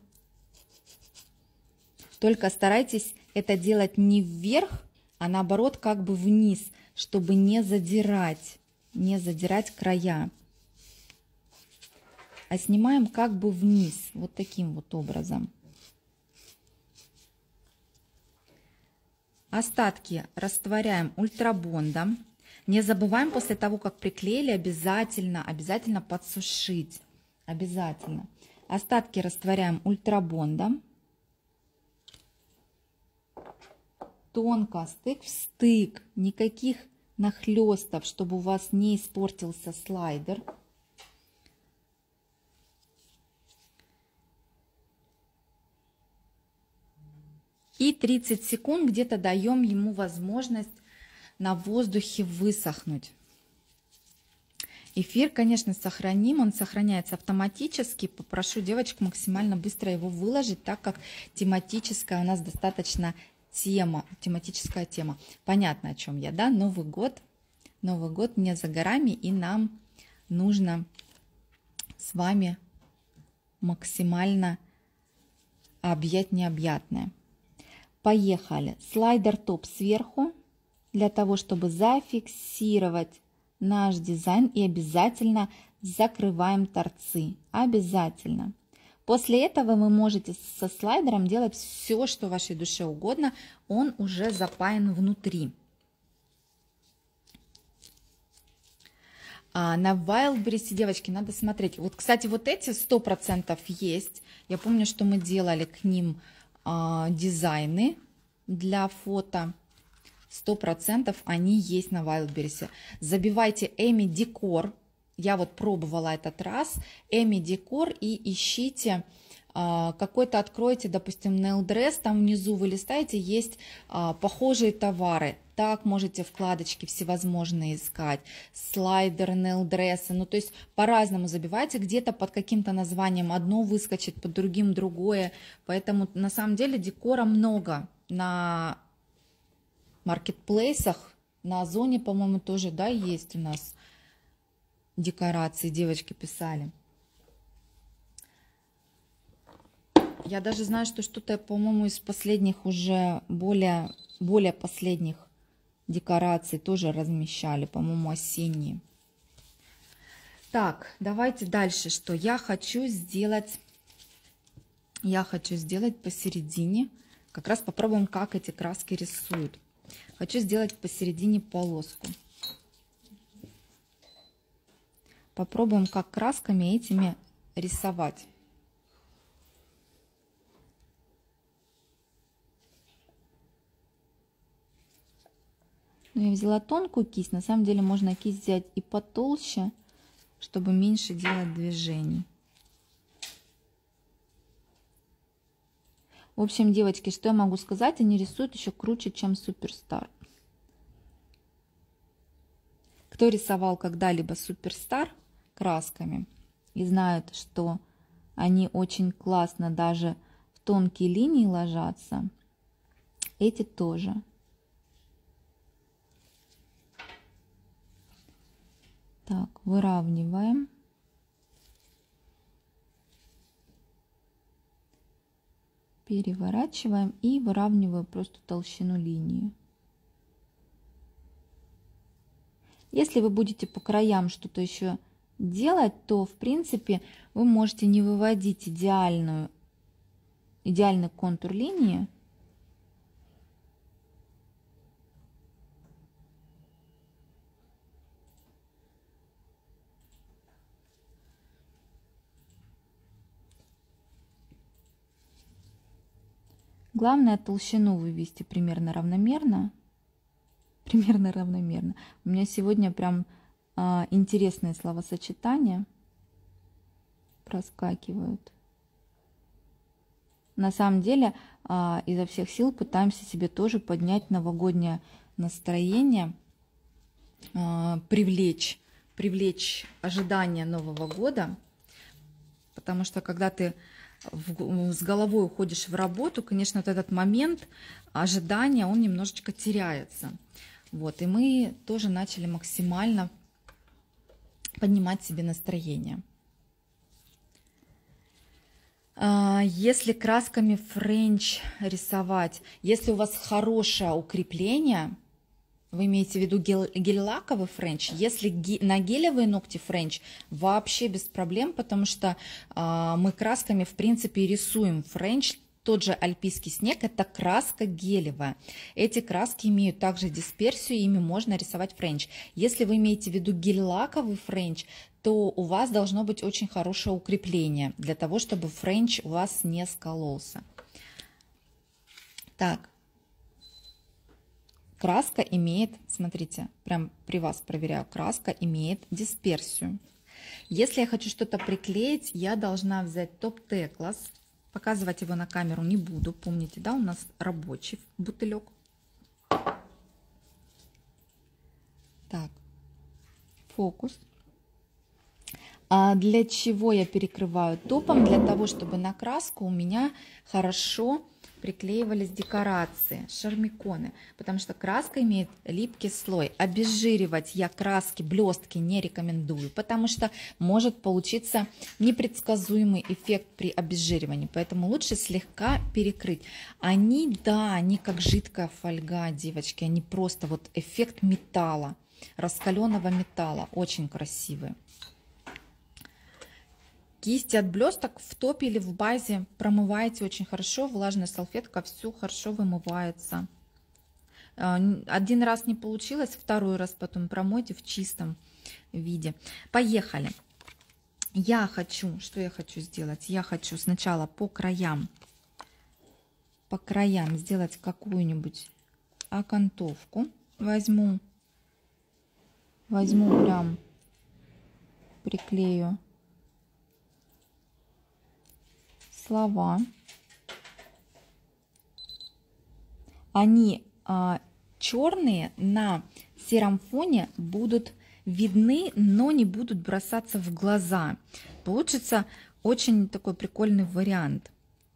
Только старайтесь это делать не вверх, а наоборот как бы вниз, чтобы не задирать края. А снимаем как бы вниз, вот таким вот образом. Остатки растворяем ультрабондом. Не забываем после того, как приклеили, обязательно подсушить. Обязательно. Остатки растворяем ультрабондом. Тонко, стык в стык. Никаких нахлестов, чтобы у вас не испортился слайдер. И 30 секунд где-то даем ему возможность на воздухе высохнуть. Эфир, конечно, сохраним, он сохраняется автоматически. Попрошу девочек максимально быстро его выложить, так как тематическая у нас достаточно тематическая тема. Понятно, о чем я, да? Новый год не за горами, и нам нужно с вами максимально объять необъятное. Поехали. Слайдер топ сверху для того, чтобы зафиксировать наш дизайн, и обязательно закрываем торцы. Обязательно. После этого вы можете со слайдером делать все, что вашей душе угодно. Он уже запаян внутри. На Wildberries, девочки, надо смотреть. Вот, кстати, вот эти 100% есть. Я помню, что мы делали к ним дизайны для фото 100% они есть на Wildberries. Забивайте Эми Декор. Я вот пробовала этот раз. Эми Декор и ищите какой-то, откройте, допустим, Nail Dress, там внизу вы листаете, есть похожие товары. Так можете вкладочки всевозможные искать, слайдеры, Nail Dress, ну то есть по-разному забивайте, где-то под каким-то названием одно выскочит, под другим другое, поэтому на самом деле декора много на маркетплейсах, на Озоне, по-моему, тоже, да, есть у нас декорации, девочки писали. Я даже знаю, что что-то, по-моему, из последних уже более последних декораций тоже размещали, по-моему, осенние. Так, давайте дальше, что я хочу сделать. Я хочу сделать посередине. Как раз попробуем, как эти краски рисуют. Хочу сделать посередине полоску. Попробуем, как красками этими рисовать. Я взяла тонкую кисть, на самом деле можно кисть взять и потолще, чтобы меньше делать движений. В общем, девочки, что я могу сказать, они рисуют еще круче, чем Суперстар. Кто рисовал когда-либо Суперстар красками и знает, что они очень классно даже в тонкие линии ложатся, эти тоже. Так, выравниваем. Переворачиваем и выравниваю просто толщину линии. Если вы будете по краям что-то еще делать, то в принципе вы можете не выводить идеальный контур линии. Главное толщину вывести примерно равномерно. Примерно равномерно. У меня сегодня прям интересные словосочетания проскакивают. На самом деле изо всех сил пытаемся себе тоже поднять новогоднее настроение, привлечь ожидание Нового года, потому что когда ты с головой уходишь в работу, конечно, вот этот момент ожидания, он немножечко теряется. Вот, и мы тоже начали максимально поднимать себе настроение. Если красками френч рисовать, если у вас хорошее укрепление, вы имеете в виду гель-лаковый френч, если на гелевые ногти френч, вообще без проблем, потому что мы красками в принципе рисуем френч. Тот же альпийский снег — это краска гелевая. Эти краски имеют также дисперсию, ими можно рисовать френч. Если вы имеете в виду гель-лаковый френч, то у вас должно быть очень хорошее укрепление, для того, чтобы френч у вас не скололся. Так, краска имеет, смотрите, прям при вас проверяю, краска имеет дисперсию. Если я хочу что-то приклеить, я должна взять Top Teclas. Показывать его на камеру не буду. Помните, да, у нас рабочий бутылек. Так, фокус. А для чего я перекрываю топом? Для того, чтобы на краску у меня хорошо приклеивались декорации, шармиконы, потому что краска имеет липкий слой. Обезжиривать я краски, блестки не рекомендую, потому что может получиться непредсказуемый эффект при обезжиривании, поэтому лучше слегка перекрыть. Они, да, они как жидкая фольга, девочки, они просто вот эффект металла, раскаленного металла, очень красивые. Кисти от блесток в топе или в базе промываете очень хорошо, влажная салфетка, все хорошо вымывается. Один раз не получилось, второй раз потом промойте в чистом виде. Поехали. Что я хочу сделать? Я хочу сначала по краям по краям сделать какую-нибудь окантовку. Возьму прям, приклею слова. Они черные на сером фоне будут видны, но не будут бросаться в глаза. Получится очень такой прикольный вариант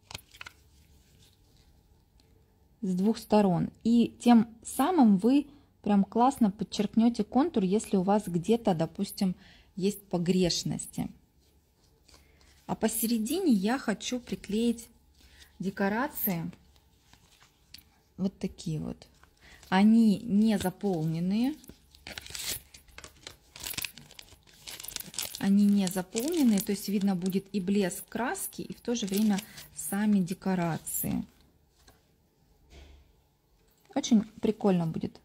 с двух сторон. И тем самым вы прям классно подчеркнете контур, если у вас где-то, допустим, есть погрешности. А посередине я хочу приклеить декорации вот такие вот. Они не заполненные. Они не заполненные, то есть видно будет и блеск краски, и в то же время сами декорации. Очень прикольно будет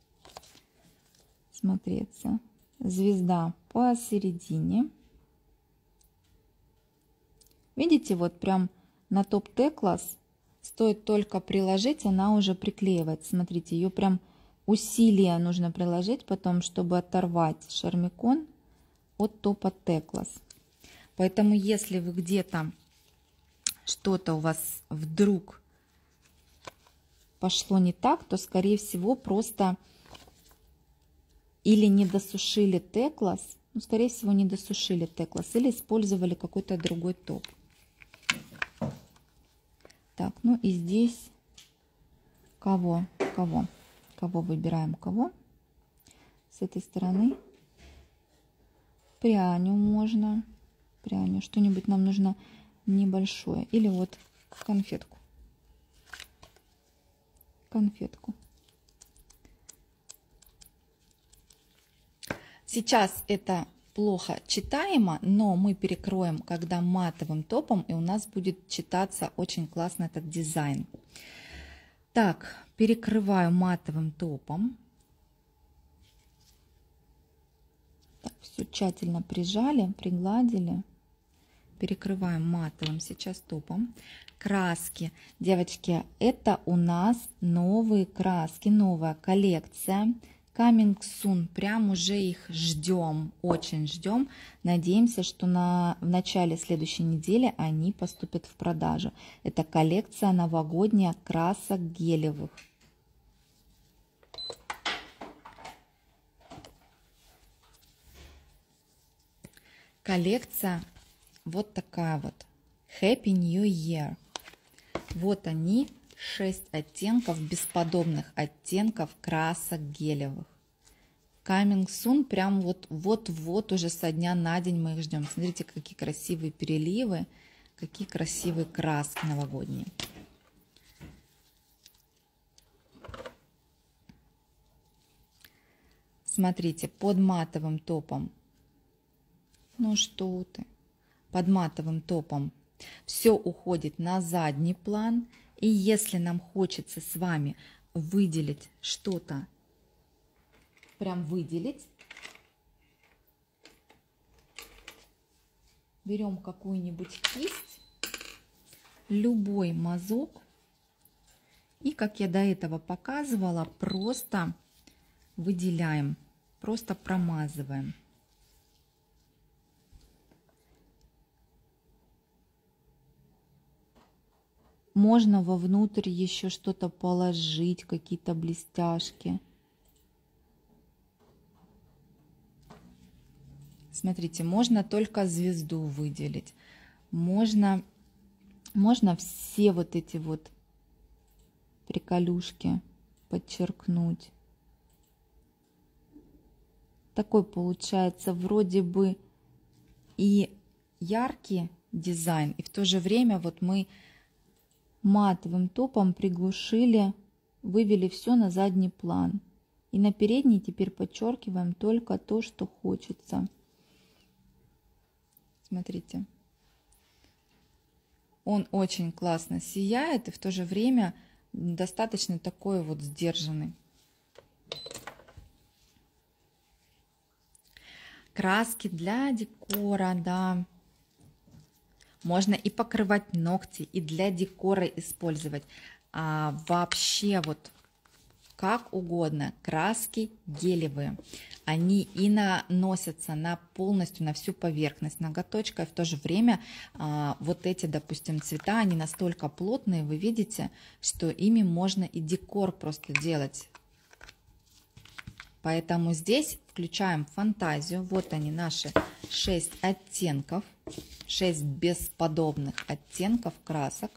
смотреться. Звезда посередине. Видите, вот прям на топ Teclas стоит только приложить, она уже приклеивается. Смотрите, ее прям усилие нужно приложить потом, чтобы оторвать шармикон от топа Teclas. Поэтому если вы где-то что-то у вас вдруг пошло не так, то скорее всего просто или не досушили Teclas, ну, скорее всего не досушили Teclas, или использовали какой-то другой топ. Так, ну и здесь кого выбираем, кого с этой стороны. Пряню можно, пряню, что-нибудь нам нужно небольшое, или вот конфетку. Сейчас это плохо читаемо, но мы перекроем, когда матовым топом, и у нас будет читаться очень классно этот дизайн. Так, перекрываю матовым топом. Так, все тщательно прижали, пригладили. Перекрываем матовым сейчас топом. Краски, девочки, это у нас новые краски, новая коллекция. Coming soon, прям уже их ждем, очень ждем. Надеемся, что в начале следующей недели они поступят в продажу. Это коллекция новогодняя красок гелевых. Коллекция вот такая вот. Happy New Year. Вот они. 6 оттенков, бесподобных оттенков красок гелевых. Coming soon, прям вот уже со дня на день мы их ждем. Смотрите, какие красивые переливы, какие красивые краски новогодние. Смотрите, под матовым топом, ну что ты, под матовым топом все уходит на задний план. И если нам хочется с вами выделить что-то, прям выделить, берем какую-нибудь кисть, любой мазок, и, как я до этого показывала, просто выделяем, просто промазываем. Можно вовнутрь еще что-то положить, какие-то блестяшки. Смотрите, можно только звезду выделить. Можно все вот эти вот приколюшки подчеркнуть. Такой получается вроде бы и яркий дизайн, и в то же время вот мы матовым топом приглушили, вывели все на задний план. И на передний теперь подчеркиваем только то, что хочется. Смотрите. Он очень классно сияет и в то же время достаточно такой вот сдержанный. Краски для декора, да. Можно и покрывать ногти, и для декора использовать. вообще вот как угодно, краски гелевые, они и наносятся на полностью на всю поверхность ноготочка, и в то же время вот эти, допустим, цвета, они настолько плотные, вы видите, что ими можно и декор просто делать. Поэтому здесь включаем фантазию. Вот они, наши 6 оттенков, 6 бесподобных оттенков красок.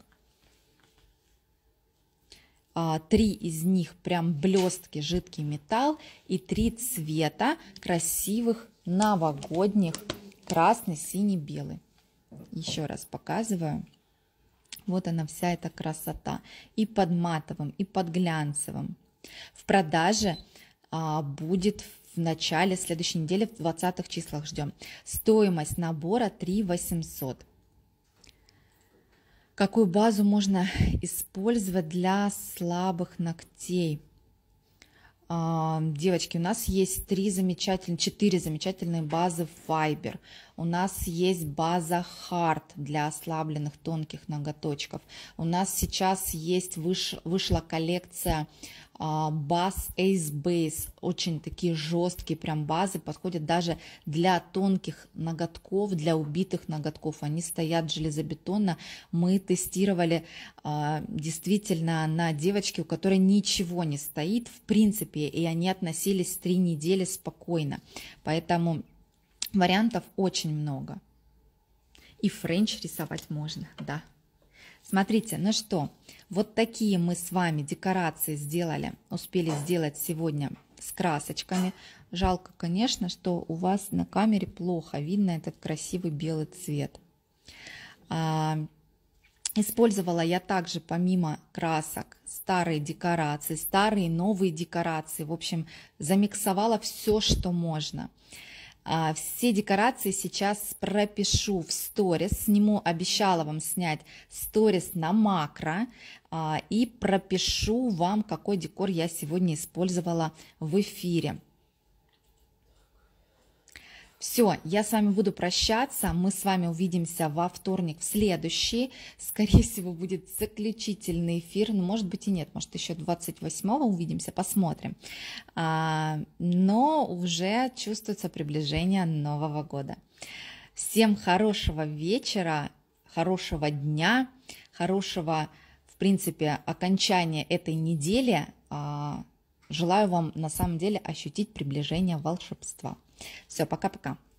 3 из них прям блестки, жидкий металл, и 3 цвета красивых новогодних: красный, синий, белый. Еще раз показываю. Вот она, вся эта красота. И под матовым, и под глянцевым. В продаже будет в начале следующей недели, в 20-х числах ждем. Стоимость набора 3 800. Какую базу можно использовать для слабых ногтей? Девочки, у нас есть 4 замечательные базы Fiber. У нас есть база Hard для ослабленных тонких ноготочков. У нас сейчас вышла коллекция баз Ace Base. Очень такие жесткие прям базы, подходят даже для тонких ноготков, для убитых ноготков. Они стоят железобетонно. Мы тестировали действительно на девочке, у которой ничего не стоит в принципе, и они относились 3 недели спокойно. Поэтому вариантов очень много. И френч рисовать можно, да. Смотрите, ну что, вот такие мы с вами декорации успели сделать сегодня с красочками. Жалко, конечно, что у вас на камере плохо видно этот красивый белый цвет. Использовала я также помимо красок старые декорации, старые новые декорации. В общем, замиксовала все, что можно. Все декорации сейчас пропишу в сторис, обещала вам снять сторис на макро, и пропишу вам, какой декор я сегодня использовала в эфире. Все, я с вами буду прощаться, мы с вами увидимся во вторник в следующий, скорее всего будет заключительный эфир, но может быть и нет, может еще 28-го увидимся, посмотрим, но уже чувствуется приближение Нового года. Всем хорошего вечера, хорошего дня, хорошего, в принципе, окончания этой недели, желаю вам на самом деле ощутить приближение волшебства. Все, пока-пока.